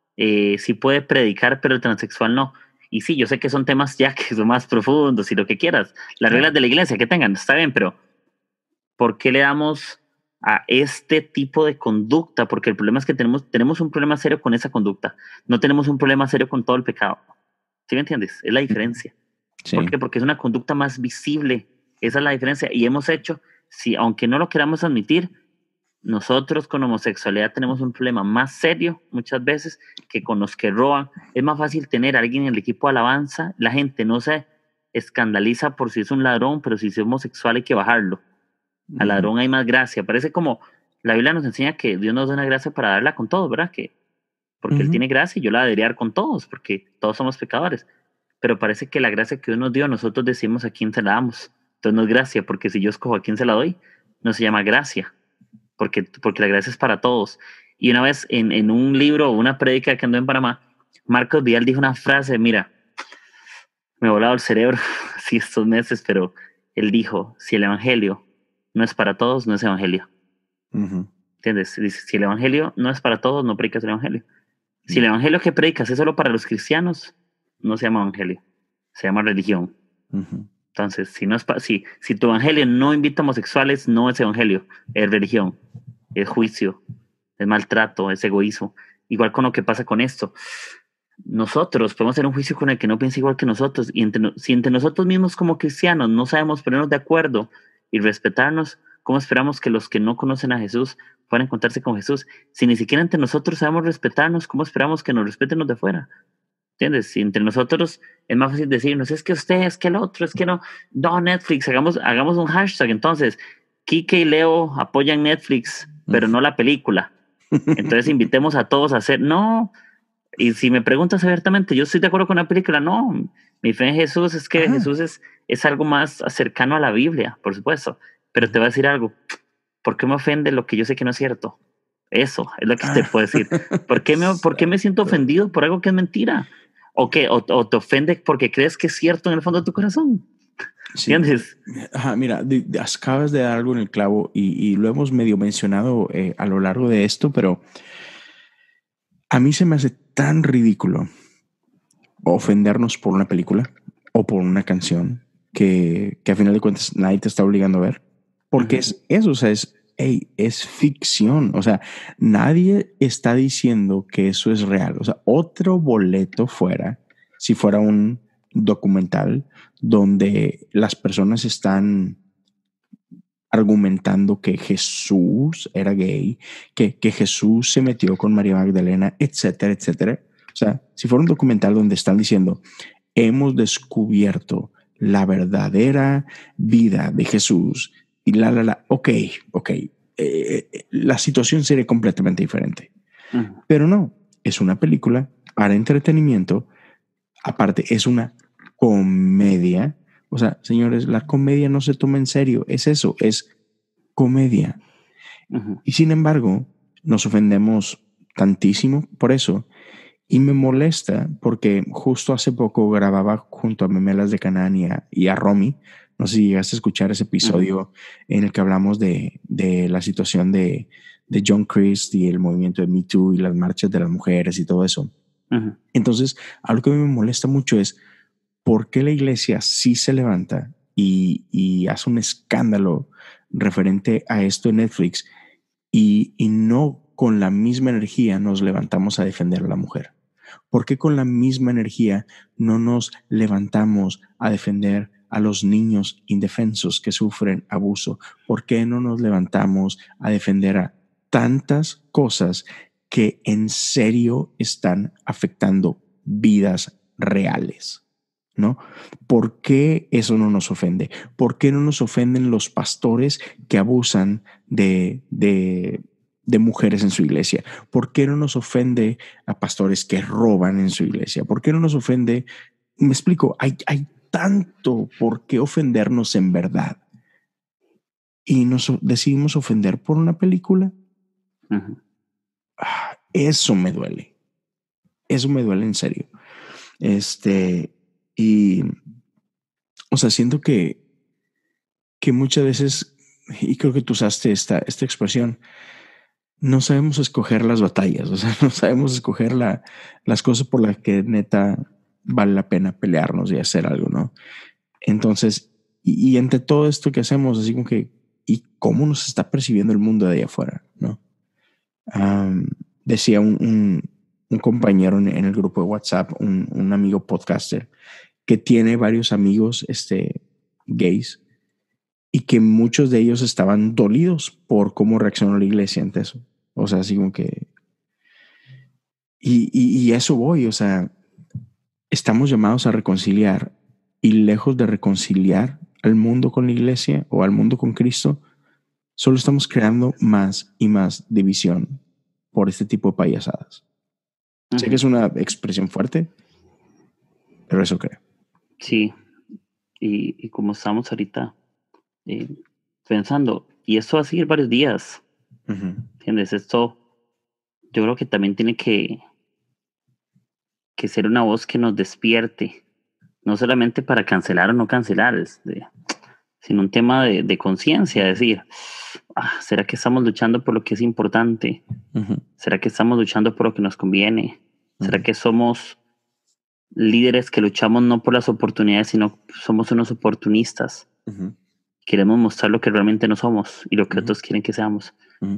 sí puede predicar, pero el transexual no? Y sí, yo sé que son temas ya que son más profundos y lo que quieras. Las reglas de la iglesia que tengan, está bien, pero ¿por qué le damos a este tipo de conducta? Porque el problema es que tenemos un problema serio con esa conducta. No tenemos un problema serio con todo el pecado. ¿Sí me entiendes? Es la diferencia. Sí. ¿Por qué? Porque es una conducta más visible. Esa es la diferencia. Y hemos hecho, aunque no lo queramos admitir, nosotros con homosexualidad tenemos un problema más serio muchas veces que con los que roban. Es más fácil tener a alguien en el equipo de alabanza. La gente no se escandaliza por si es un ladrón, pero si es homosexual hay que bajarlo. Al ladrón hay más gracia. Parece como la Biblia nos enseña que Dios nos da una gracia para darla con todos, ¿verdad? Porque Él tiene gracia y yo la debería dar con todos, porque todos somos pecadores. Pero parece que la gracia que Dios nos dio, nosotros decimos a quién se la damos. Entonces no es gracia, porque si yo escojo a quién se la doy, no se llama gracia, porque la gracia es para todos. Y una vez en un libro, una prédica que andó en Panamá, Marcos Vidal dijo una frase, mira, me ha volado el cerebro así estos meses, pero él dijo, si el evangelio no es para todos, no es evangelio. Ujú. ¿Entiendes? Dice, si el evangelio no es para todos, no predicas el evangelio. Si el evangelio que predicas es solo para los cristianos, no se llama evangelio, se llama religión. Ujú. Entonces, si tu evangelio no invita a homosexuales, no es evangelio, es religión, es juicio, es maltrato, es egoísmo. Igual con lo que pasa con esto. Nosotros podemos hacer un juicio con el que no piensa igual que nosotros. Y si entre nosotros mismos como cristianos no sabemos ponernos de acuerdo y respetarnos, ¿cómo esperamos que los que no conocen a Jesús puedan encontrarse con Jesús? Si ni siquiera entre nosotros sabemos respetarnos, ¿cómo esperamos que nos respeten los de fuera? ¿Entiendes? Si entre nosotros es más fácil decirnos, es que usted, es que el otro, es que no, no, Netflix, hagamos un hashtag. Entonces, Kike y Leo apoyan Netflix, pero no la película. Entonces invitemos a todos a hacer, no. Y si me preguntas abiertamente, yo estoy de acuerdo con la película, no. Mi fe en Jesús es que Ajá. Jesús es algo más cercano a la Biblia, por supuesto. Pero te voy a decir algo, ¿por qué me ofende lo que yo sé que no es cierto? Eso es lo que te puedo decir. ¿Por qué me siento ofendido por algo que es mentira? ¿O qué? ¿O te ofende porque crees que es cierto en el fondo de tu corazón? Sí. ¿Entiendes? Ajá, mira, acabas de dar algo en el clavo y lo hemos medio mencionado a lo largo de esto, pero a mí se me hace tan ridículo ofendernos por una película o por una canción que a final de cuentas nadie te está obligando a ver. Porque es eso, o sea, es ficción. O sea, nadie está diciendo que eso es real. O sea, otro boleto fuera, si fuera un documental donde las personas están argumentando que Jesús era gay, que Jesús se metió con María Magdalena, etcétera, etcétera. O sea, si fuera un documental donde están diciendo, hemos descubierto la verdadera vida de Jesús y ok, la situación sería completamente diferente. Pero no, es una película para entretenimiento, aparte es una comedia. O sea, señores, la comedia no se toma en serio, es eso, es comedia. Y sin embargo, nos ofendemos tantísimo por eso. Y me molesta porque justo hace poco grababa junto a Memelas de Canaán y a Romy. No sé si llegaste a escuchar ese episodio en el que hablamos de la situación de John Christ y el movimiento de Me Too y las marchas de las mujeres y todo eso. Entonces, algo que a mí me molesta mucho es por qué la iglesia sí se levanta y hace un escándalo referente a esto en Netflix y no con la misma energía nos levantamos a defender a la mujer. ¿Por qué con la misma energía no nos levantamos a defender a los niños indefensos que sufren abuso? ¿Por qué no nos levantamos a defender a tantas cosas que en serio están afectando vidas reales? ¿No? ¿Por qué eso no nos ofende? ¿Por qué no nos ofenden los pastores que abusan de mujeres en su iglesia? ¿Por qué no nos ofende a pastores que roban en su iglesia? ¿Por qué no nos ofende? Me explico, hay tanto por qué ofendernos en verdad y nos decidimos ofender por una película. Eso me duele. Eso me duele en serio. Y, o sea, siento que muchas veces, y creo que tú usaste esta expresión, no sabemos escoger las batallas, o sea, no sabemos escoger las cosas por las que neta vale la pena pelearnos y hacer algo, ¿no? Entonces, y entre todo esto que hacemos, así como que, ¿y cómo nos está percibiendo el mundo de ahí afuera, ¿no? Decía un compañero en el grupo de WhatsApp, un amigo podcaster, que tiene varios amigos gays y que muchos de ellos estaban dolidos por cómo reaccionó la iglesia ante eso. O sea, así como que... Y eso voy, o sea, estamos llamados a reconciliar y lejos de reconciliar al mundo con la iglesia o al mundo con Cristo, solo estamos creando más y más división por este tipo de payasadas. Sé que es una expresión fuerte, pero eso creo. Sí, y como estamos ahorita pensando, y esto va a seguir varios días, ¿entiendes? Esto yo creo que también tiene que ser una voz que nos despierte, no solamente para cancelar o no cancelar, sino un tema de conciencia, decir, ¿será que estamos luchando por lo que es importante? Ujú. ¿Será que estamos luchando por lo que nos conviene? ¿Será que somos líderes que luchamos no por las oportunidades, sino somos unos oportunistas? Ujú. Queremos mostrar lo que realmente no somos y lo que Ujú. otros quieren que seamos. Ujú.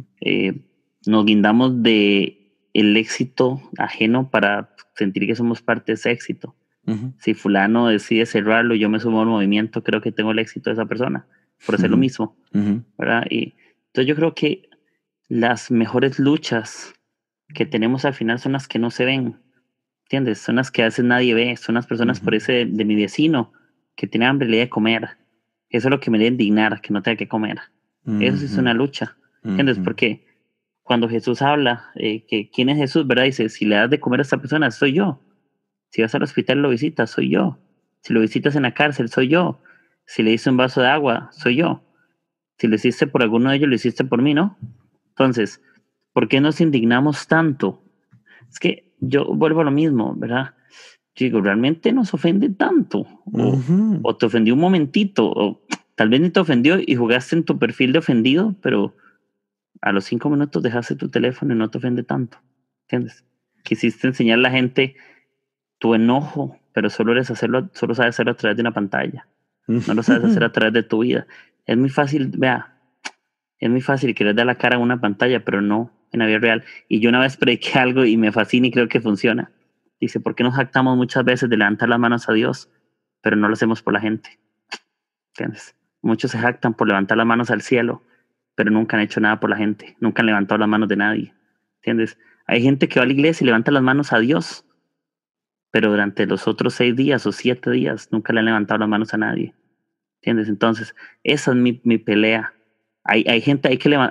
Nos guindamos de el éxito ajeno para sentir que somos parte de ese éxito. Ujú. Si fulano decide cerrarlo y yo me sumo al movimiento, creo que tengo el éxito de esa persona por hacer lo Ujú. mismo, Ujú. ¿verdad? Y entonces yo creo que las mejores luchas que tenemos al final son las que no se ven, ¿entiendes? Son las que a veces nadie ve, son las personas por Ujú. ese de mi vecino que tiene hambre y le de comer. Eso es lo que me debe indignar, que no tenga que comer. Eso sí es una Ujú. lucha, ¿entiendes? Ujú. Porque cuando Jesús habla, que quién es Jesús, ¿verdad? Dice, si le das de comer a esta persona, soy yo. Si vas al hospital y lo visitas, soy yo. Si lo visitas en la cárcel, soy yo. Si le diste un vaso de agua, soy yo. Si lo hiciste por alguno de ellos, lo hiciste por mí, ¿no? Entonces, ¿por qué nos indignamos tanto? Es que yo vuelvo a lo mismo, ¿verdad? Yo digo, ¿realmente nos ofende tanto? Ujú. O te ofendió un momentito, o tal vez ni te ofendió y jugaste en tu perfil de ofendido, pero a los 5 minutos dejaste tu teléfono y no te ofende tanto, ¿entiendes? Quisiste enseñar a la gente tu enojo, pero solo sabes hacerlo a través de una pantalla. No lo sabes hacer Ujú. a través de tu vida. Es muy fácil, vea, es muy fácil querer dar la cara en una pantalla, pero no en la vida real. Y yo una vez prediqué algo y me fascina y creo que funciona. Dice, ¿por qué nos jactamos muchas veces de levantar las manos a Dios, pero no lo hacemos por la gente? ¿Entiendes? Muchos se jactan por levantar las manos al cielo, pero nunca han hecho nada por la gente. Nunca han levantado las manos de nadie. ¿Entiendes? Hay gente que va a la iglesia y levanta las manos a Dios, pero durante los otros 6 días o 7 días nunca le han levantado las manos a nadie. ¿Entiendes? Entonces, esa es mi pelea. Hay gente,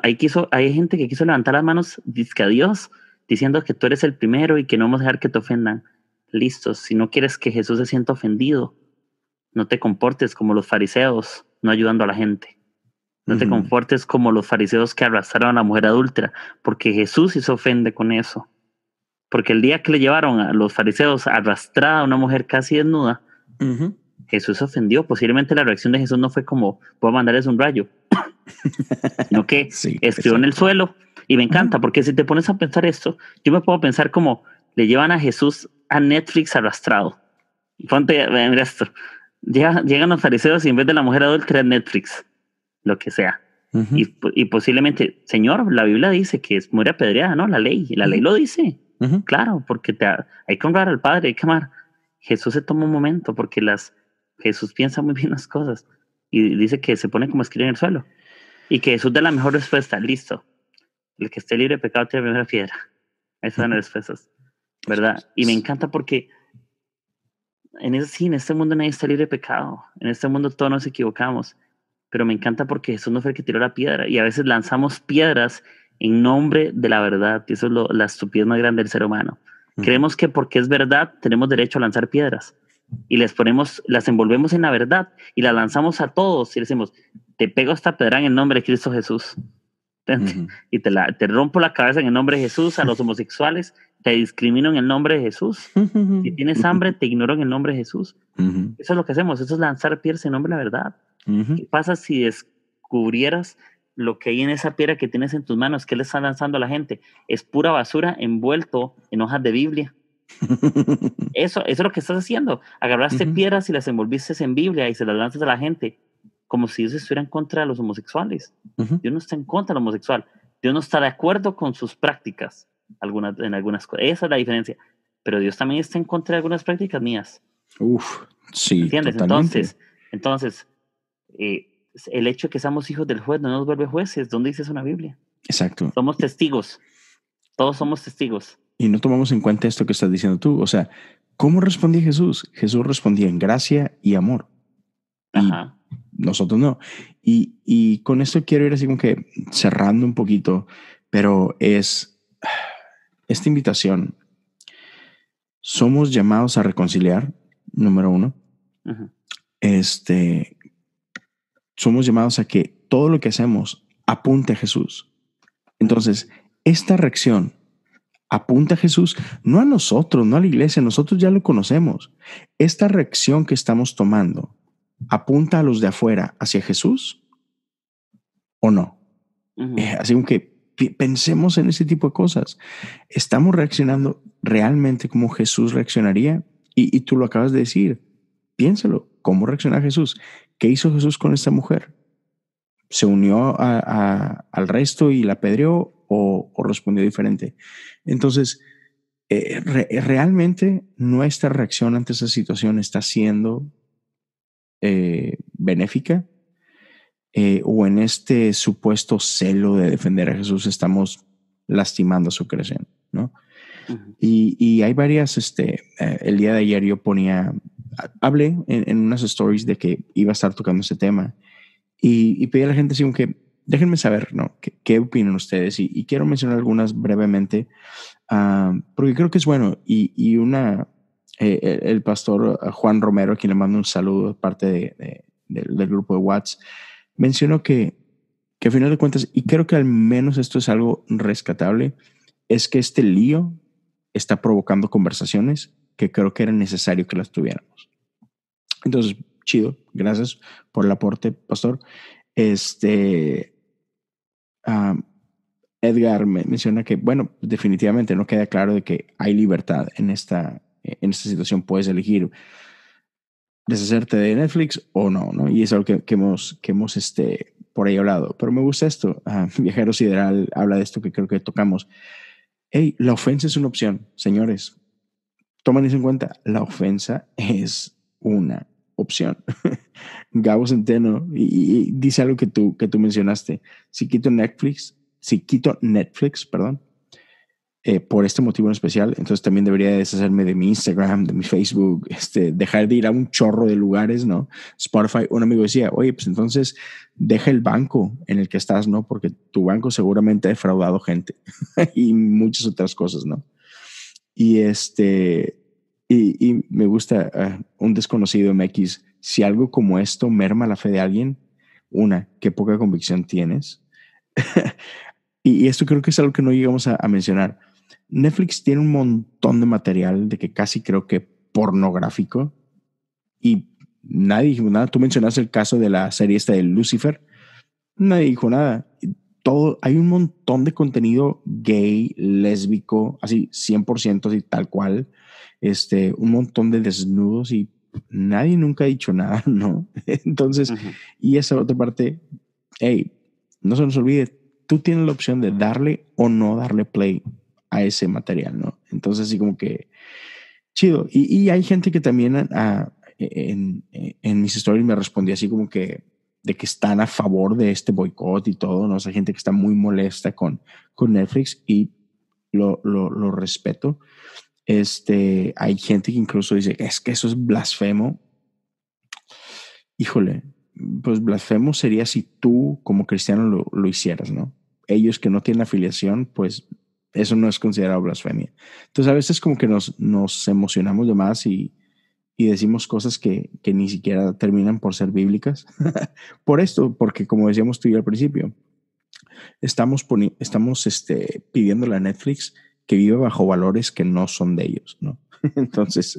hay gente que quiso levantar las manos dizque a Dios, diciendo que tú eres el primero y que no vamos a dejar que te ofendan. Listo, si no quieres que Jesús se sienta ofendido, no te comportes como los fariseos, no ayudando a la gente. No te Ujú. comportes como los fariseos que arrastraron a la mujer adúltera, porque Jesús sí se ofende con eso. Porque el día que le llevaron a los fariseos arrastrada a una mujer casi desnuda, Ujú. Jesús se ofendió. Posiblemente la reacción de Jesús no fue como, voy a mandarles un rayo, sino que Sí, escribió en el exacto. suelo. Y me Ujú. encanta, porque si te pones a pensar esto, yo me puedo pensar como le llevan a Jesús a Netflix arrastrado. Ponte, mira esto. Llegan los fariseos y en vez de la mujer adúltera es Netflix, lo que sea. Ujú. Y posiblemente, Señor, la Biblia dice que es muere apedreada, ¿no? La ley Ujú. lo dice. Ujú. Claro, porque hay que honrar al Padre, hay que amar. Jesús se toma un momento porque Jesús piensa muy bien las cosas y dice que se pone como escrito en el suelo y que Jesús da la mejor respuesta. Listo. El que esté libre de pecado tiene la primera piedra. Esas son las respuestas, ¿verdad? Y me encanta porque en este mundo nadie está libre de pecado. En este mundo todos nos equivocamos. Pero me encanta porque Jesús no fue el que tiró la piedra. Y a veces lanzamos piedras en nombre de la verdad. Y eso es la estupidez más grande del ser humano. Ujú. Creemos que porque es verdad tenemos derecho a lanzar piedras. Y las envolvemos en la verdad y las lanzamos a todos. Y decimos, te pego esta piedra en el nombre de Cristo Jesús. Ujú. Y te rompo la cabeza en el nombre de Jesús. A los homosexuales te discrimino en el nombre de Jesús. Si tienes hambre, te ignoro en el nombre de Jesús. Ujú. Eso es lo que hacemos. Eso es lanzar piedras en nombre de la verdad. Ujú. ¿Qué pasa si descubrieras lo que hay en esa piedra que tienes en tus manos? ¿Qué le está lanzando a la gente? Es pura basura envuelto en hojas de Biblia. Eso es lo que estás haciendo. Agarraste Ujú. piedras y las envolviste en Biblia y se las lanzas a la gente, como si Dios estuviera en contra de los homosexuales. Ujú. Dios no está en contra del homosexual. Dios no está de acuerdo con sus prácticas en algunas cosas. Esa es la diferencia. Pero Dios también está en contra de algunas prácticas mías. Uf, sí, ¿Entiendes? totalmente. Entonces, eh, el hecho de que seamos hijos del juez no nos vuelve jueces. ¿Dónde dice eso en la Biblia? Exacto. Somos testigos. Todos somos testigos. Y no tomamos en cuenta esto que estás diciendo tú. O sea, ¿cómo respondía Jesús? Jesús respondía en gracia y amor. Y Ajá. nosotros no. Y con esto quiero ir así como que cerrando un poquito, pero es esta invitación. Somos llamados a reconciliar, número uno. Ujú. Somos llamados a que todo lo que hacemos apunte a Jesús. Ujú. Entonces, esta reacción apunta a Jesús, no a nosotros, no a la iglesia, nosotros ya lo conocemos. Esta reacción que estamos tomando, ¿apunta a los de afuera hacia Jesús o no? Así que pensemos en ese tipo de cosas. ¿Estamos reaccionando realmente como Jesús reaccionaría? Y tú lo acabas de decir. Piénsalo, ¿cómo reacciona Jesús? ¿Qué hizo Jesús con esta mujer? ¿Se unió al resto y la apedreó o respondió diferente? Entonces, realmente nuestra reacción ante esa situación está siendo benéfica, o en este supuesto celo de defender a Jesús estamos lastimando su creación, ¿no? Y hay varias, el día de ayer yo hablé en unas stories de que iba a estar tocando ese tema y pedí a la gente así como que déjenme saber, ¿no? ¿Qué opinan ustedes? Y quiero mencionar algunas brevemente, porque creo que es bueno. El pastor Juan Romero, a quien le mando un saludo, parte del grupo de Watts, mencionó que al final de cuentas, y creo que al menos esto es algo rescatable, es que este lío está provocando conversaciones que creo que era necesario que las tuviéramos. Entonces, chido, gracias por el aporte, pastor. Edgar me menciona que, bueno, definitivamente no queda claro de que hay libertad en esta situación. Puedes elegir deshacerte de Netflix o no, ¿no? Y es algo que hemos por ahí hablado. Pero me gusta esto. Viajero Sideral habla de esto que creo que tocamos. Hey, la ofensa es una opción, señores. Tomen eso en cuenta. La ofensa es una opción. Gabo Centeno y dice algo que tú mencionaste. Si quito Netflix, perdón, por este motivo en especial, entonces también debería deshacerme de mi Instagram, de mi Facebook, dejar de ir a un chorro de lugares, ¿no? Spotify, un amigo decía, oye, pues entonces deja el banco en el que estás, ¿no? Porque tu banco seguramente ha defraudado gente y muchas otras cosas, ¿no? Y y me gusta un desconocido MX, si algo como esto merma la fe de alguien, qué poca convicción tienes. Y esto creo que es algo que no llegamos a mencionar. Netflix tiene un montón de material de que casi creo que pornográfico y nadie dijo nada. Tú mencionaste el caso de la serie esta de Lucifer. Nadie dijo nada. Hay un montón de contenido gay, lésbico, así 100% así tal cual. Un montón de desnudos y nadie nunca ha dicho nada, ¿no? Entonces, y esa otra parte, hey, no se nos olvide, tú tienes la opción de darle o no darle play a ese material, ¿no? Entonces, así como que chido. Y hay gente que también en mis stories me respondió así como que de que están a favor de este boicot y todo, ¿no? O sea, gente que está muy molesta con Netflix y lo respeto. Hay gente que incluso dice, es que eso es blasfemo. Híjole, pues blasfemo sería si tú como cristiano lo hicieras, ¿no? Ellos que no tienen afiliación, pues eso no es considerado blasfemia. Entonces a veces como que nos emocionamos de más y decimos cosas que ni siquiera terminan por ser bíblicas. Por esto, porque como decíamos tú y yo al principio, estamos pidiéndole a Netflix que viva bajo valores que no son de ellos, ¿no? Entonces,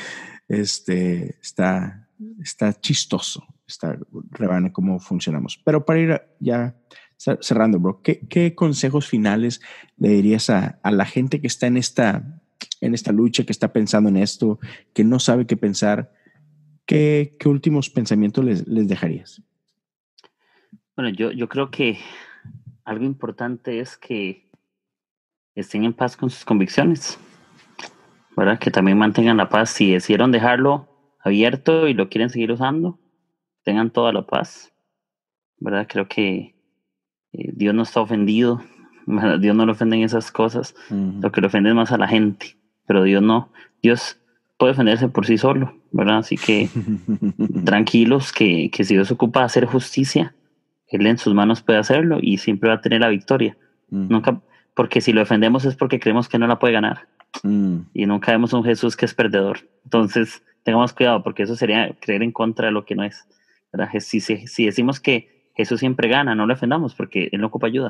está chistoso, está rebane cómo funcionamos. Pero para ir ya cerrando, bro, ¿qué consejos finales le dirías a la gente que está en esta lucha, que está pensando en esto, que no sabe qué pensar? ¿Qué últimos pensamientos les dejarías? Bueno, yo creo que algo importante es que estén en paz con sus convicciones, ¿verdad? Que también mantengan la paz. Si decidieron dejarlo abierto y lo quieren seguir usando, tengan toda la paz, ¿verdad? Creo que Dios no está ofendido, ¿verdad? Dios no le ofenden esas cosas, lo que le ofende es más a la gente, pero Dios no. Dios puede ofenderse por sí solo, ¿verdad? Así que tranquilos que si Dios se ocupa de hacer justicia, Él en sus manos puede hacerlo y siempre va a tener la victoria. Nunca, porque si lo defendemos es porque creemos que no la puede ganar. Y nunca vemos un Jesús que es perdedor. Entonces, tengamos cuidado porque eso sería creer en contra de lo que no es, ¿verdad? Si decimos que Jesús siempre gana, no lo defendamos porque Él no ocupa ayuda.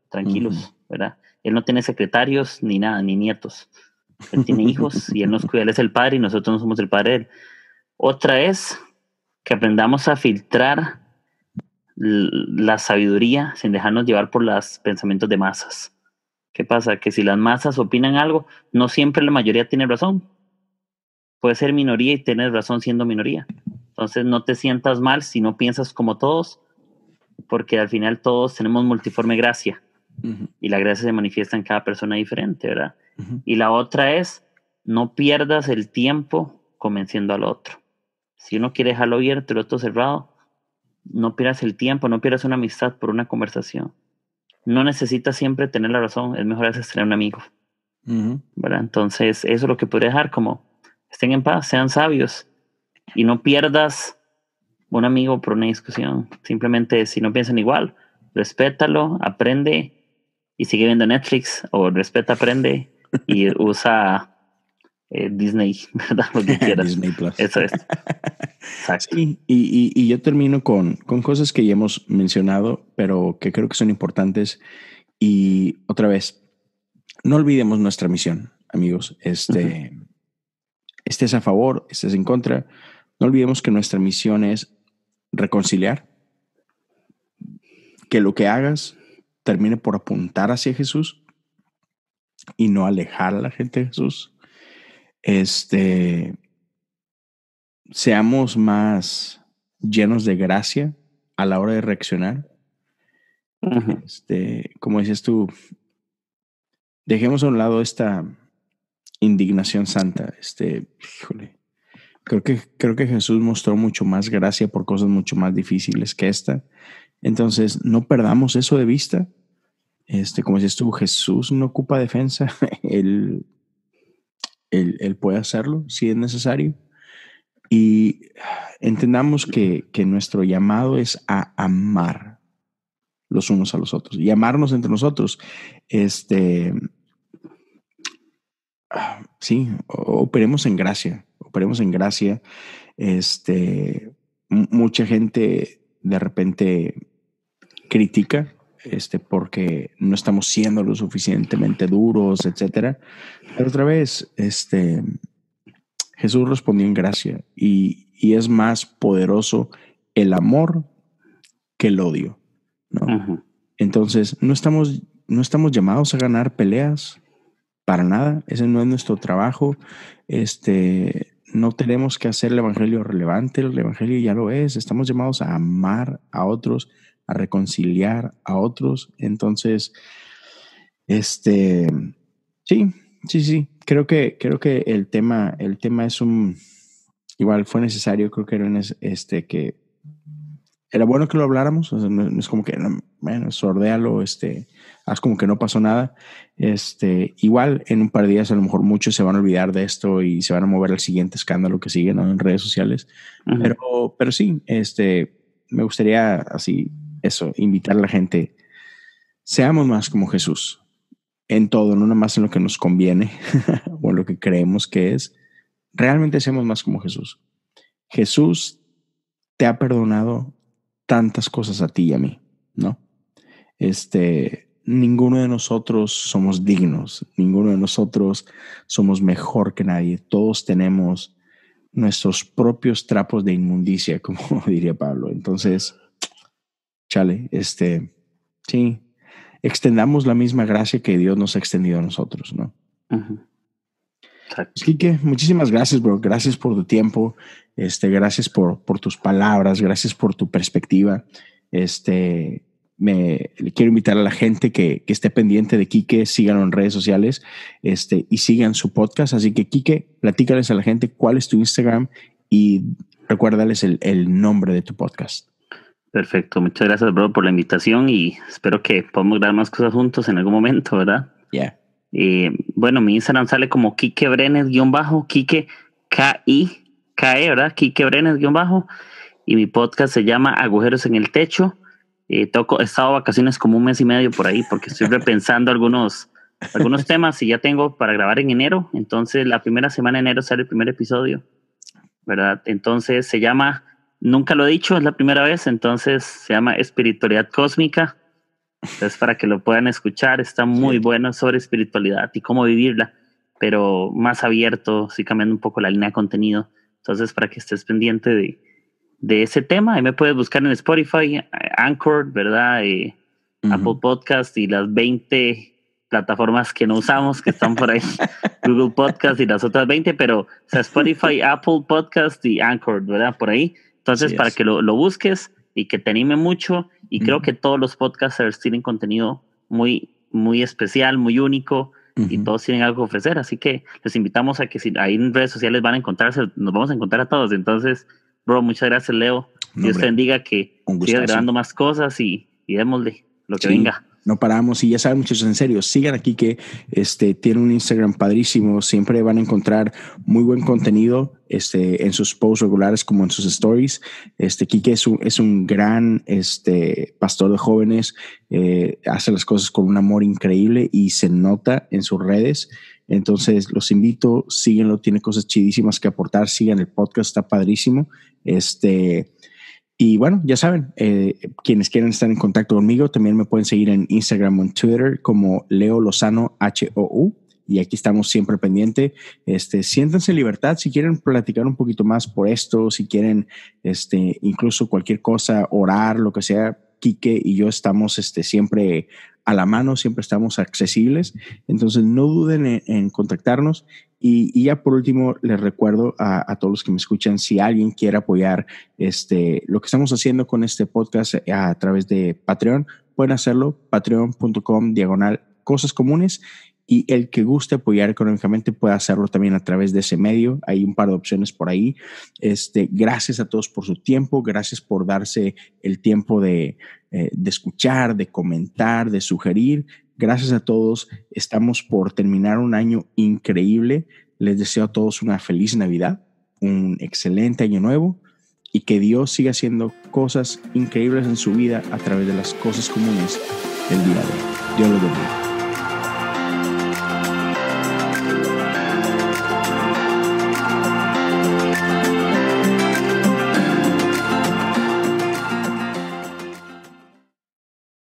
tranquilos, ¿verdad? Él no tiene secretarios ni nada, ni nietos. Él tiene hijos y él nos cuida, él es el padre y nosotros no somos el padre de él. Otra es que aprendamos a filtrar la sabiduría sin dejarnos llevar por los pensamientos de masas. ¿Qué pasa? Que si las masas opinan algo, no siempre la mayoría tiene razón. Puede ser minoría y tienes razón siendo minoría. Entonces no te sientas mal si no piensas como todos, porque al final todos tenemos multiforme gracia. Y la gracia se manifiesta en cada persona diferente, ¿verdad? Y la otra es, no pierdas el tiempo convenciendo al otro. Si uno quiere dejarlo abierto y el otro cerrado, no pierdas el tiempo, no pierdas una amistad por una conversación. No necesitas siempre tener la razón, es mejor a veces tener un amigo, ¿verdad? Entonces, eso es lo que podría dejar, como estén en paz, sean sabios y no pierdas un amigo por una discusión. Simplemente, si no piensan igual, respétalo, aprende y sigue viendo Netflix, o respeta, aprende y usa Disney, ¿verdad? Lo que quieras. Disney Plus. Eso es. Exacto. Sí, y yo termino con cosas que ya hemos mencionado, pero que creo que son importantes. Y otra vez, no olvidemos nuestra misión, amigos. Estés a favor, estés en contra. No olvidemos que nuestra misión es reconciliar, que lo que hagas termine por apuntar hacia Jesús y no alejar a la gente de Jesús. Seamos más llenos de gracia a la hora de reaccionar. Como dices tú, dejemos a un lado esta indignación santa. Híjole, creo que Jesús mostró mucho más gracia por cosas mucho más difíciles que esta. Entonces, no perdamos eso de vista. Como dices tú, Jesús no ocupa defensa. Él puede hacerlo si es necesario. Y entendamos que nuestro llamado es a amar los unos a los otros y amarnos entre nosotros. Sí, operemos en gracia. Mucha gente de repente critica porque no estamos siendo lo suficientemente duros, etcétera. Pero otra vez, Jesús respondió en gracia y es más poderoso el amor que el odio, ¿no? Entonces, no estamos llamados a ganar peleas para nada. Ese no es nuestro trabajo. No tenemos que hacer el evangelio relevante. El evangelio ya lo es. Estamos llamados a amar a otros, a reconciliar a otros. Entonces, sí. Creo que el tema es igual fue necesario. Creo que era que era bueno que lo habláramos. O sea, no es como que, bueno, sordéalo, haz como que no pasó nada. Igual en un par de días a lo mejor muchos se van a olvidar de esto y se van a mover al siguiente escándalo que sigue, ¿no? En redes sociales. Pero sí, me gustaría así, invitar a la gente, seamos más como Jesús en todo, no nada más en lo que nos conviene o en lo que creemos que es. Realmente seamos más como Jesús. Jesús te ha perdonado tantas cosas a ti y a mí, ¿no? Ninguno de nosotros somos dignos, ninguno de nosotros somos mejor que nadie. Todos tenemos nuestros propios trapos de inmundicia, como diría Pablo. Entonces, chale, sí, extendamos la misma gracia que Dios nos ha extendido a nosotros, ¿no? Quique, muchísimas gracias, bro. Gracias por tu tiempo. Gracias por tus palabras. Gracias por tu perspectiva. Le quiero invitar a la gente que esté pendiente de Quique, síganlo en redes sociales, y sigan su podcast. Así que, Quique, platícales a la gente cuál es tu Instagram y recuérdales el nombre de tu podcast. Perfecto. Muchas gracias, bro, por la invitación y espero que podamos grabar más cosas juntos en algún momento, ¿verdad? Ya. Bueno, mi Instagram sale como Quique Brenes _ Quique K-I-K-E, ¿verdad? Quique Brenes _ y mi podcast se llama Agujeros en el Techo. He estado de vacaciones como un mes y medio por ahí porque estoy repensando algunos temas y ya tengo para grabar en enero. Entonces la primera semana de enero sale el primer episodio, ¿verdad? Entonces se llama, nunca lo he dicho, es la primera vez, entonces se llama Espiritualidad Cósmica. Entonces, para que lo puedan escuchar, está muy bueno sobre espiritualidad y cómo vivirla, pero más abierto, sí cambiando un poco la línea de contenido. Entonces, para que estés pendiente de ese tema, ahí me puedes buscar en Spotify, Anchor, ¿verdad? Apple Podcast y las 20 plataformas que no usamos, que están por ahí, Google Podcast y las otras 20, pero o sea, Spotify, Apple Podcast y Anchor, ¿verdad? Por ahí. Entonces, para que lo busques y que te anime mucho, y creo que todos los podcasters tienen contenido muy, muy especial, muy único, y todos tienen algo que ofrecer, así que les invitamos a que si ahí en redes sociales van a encontrarse, nos vamos a encontrar a todos. Entonces, bro, muchas gracias, Leo. Dios te bendiga, que sigas grabando más cosas y démosle lo que venga. No paramos, y ya saben, muchachos, en serio, sigan aquí que tiene un Instagram padrísimo, siempre van a encontrar muy buen contenido en sus posts regulares como en sus stories. Quique es un gran pastor de jóvenes, hace las cosas con un amor increíble y se nota en sus redes. Entonces los invito, síguenlo, tiene cosas chidísimas que aportar, sigan el podcast, está padrísimo. Y bueno, ya saben, quienes quieran estar en contacto conmigo, también me pueden seguir en Instagram o en Twitter como Leo Lozano HOU. Y aquí estamos siempre pendiente. Siéntanse en libertad si quieren platicar un poquito más por esto, si quieren incluso cualquier cosa, orar, lo que sea. Quique y yo estamos siempre a la mano, siempre estamos accesibles. Entonces no duden en contactarnos. Y ya por último, les recuerdo a todos los que me escuchan, si alguien quiere apoyar lo que estamos haciendo con este podcast a través de Patreon, pueden hacerlo, patreon.com/cosas comunes. Y el que guste apoyar económicamente puede hacerlo también a través de ese medio. Hay un par de opciones por ahí. Gracias a todos por su tiempo. Gracias por darse el tiempo de escuchar, de comentar, de sugerir. Gracias a todos. Estamos por terminar un año increíble. Les deseo a todos una feliz Navidad, un excelente año nuevo y que Dios siga haciendo cosas increíbles en su vida a través de las cosas comunes del día de hoy. Dios los bendiga.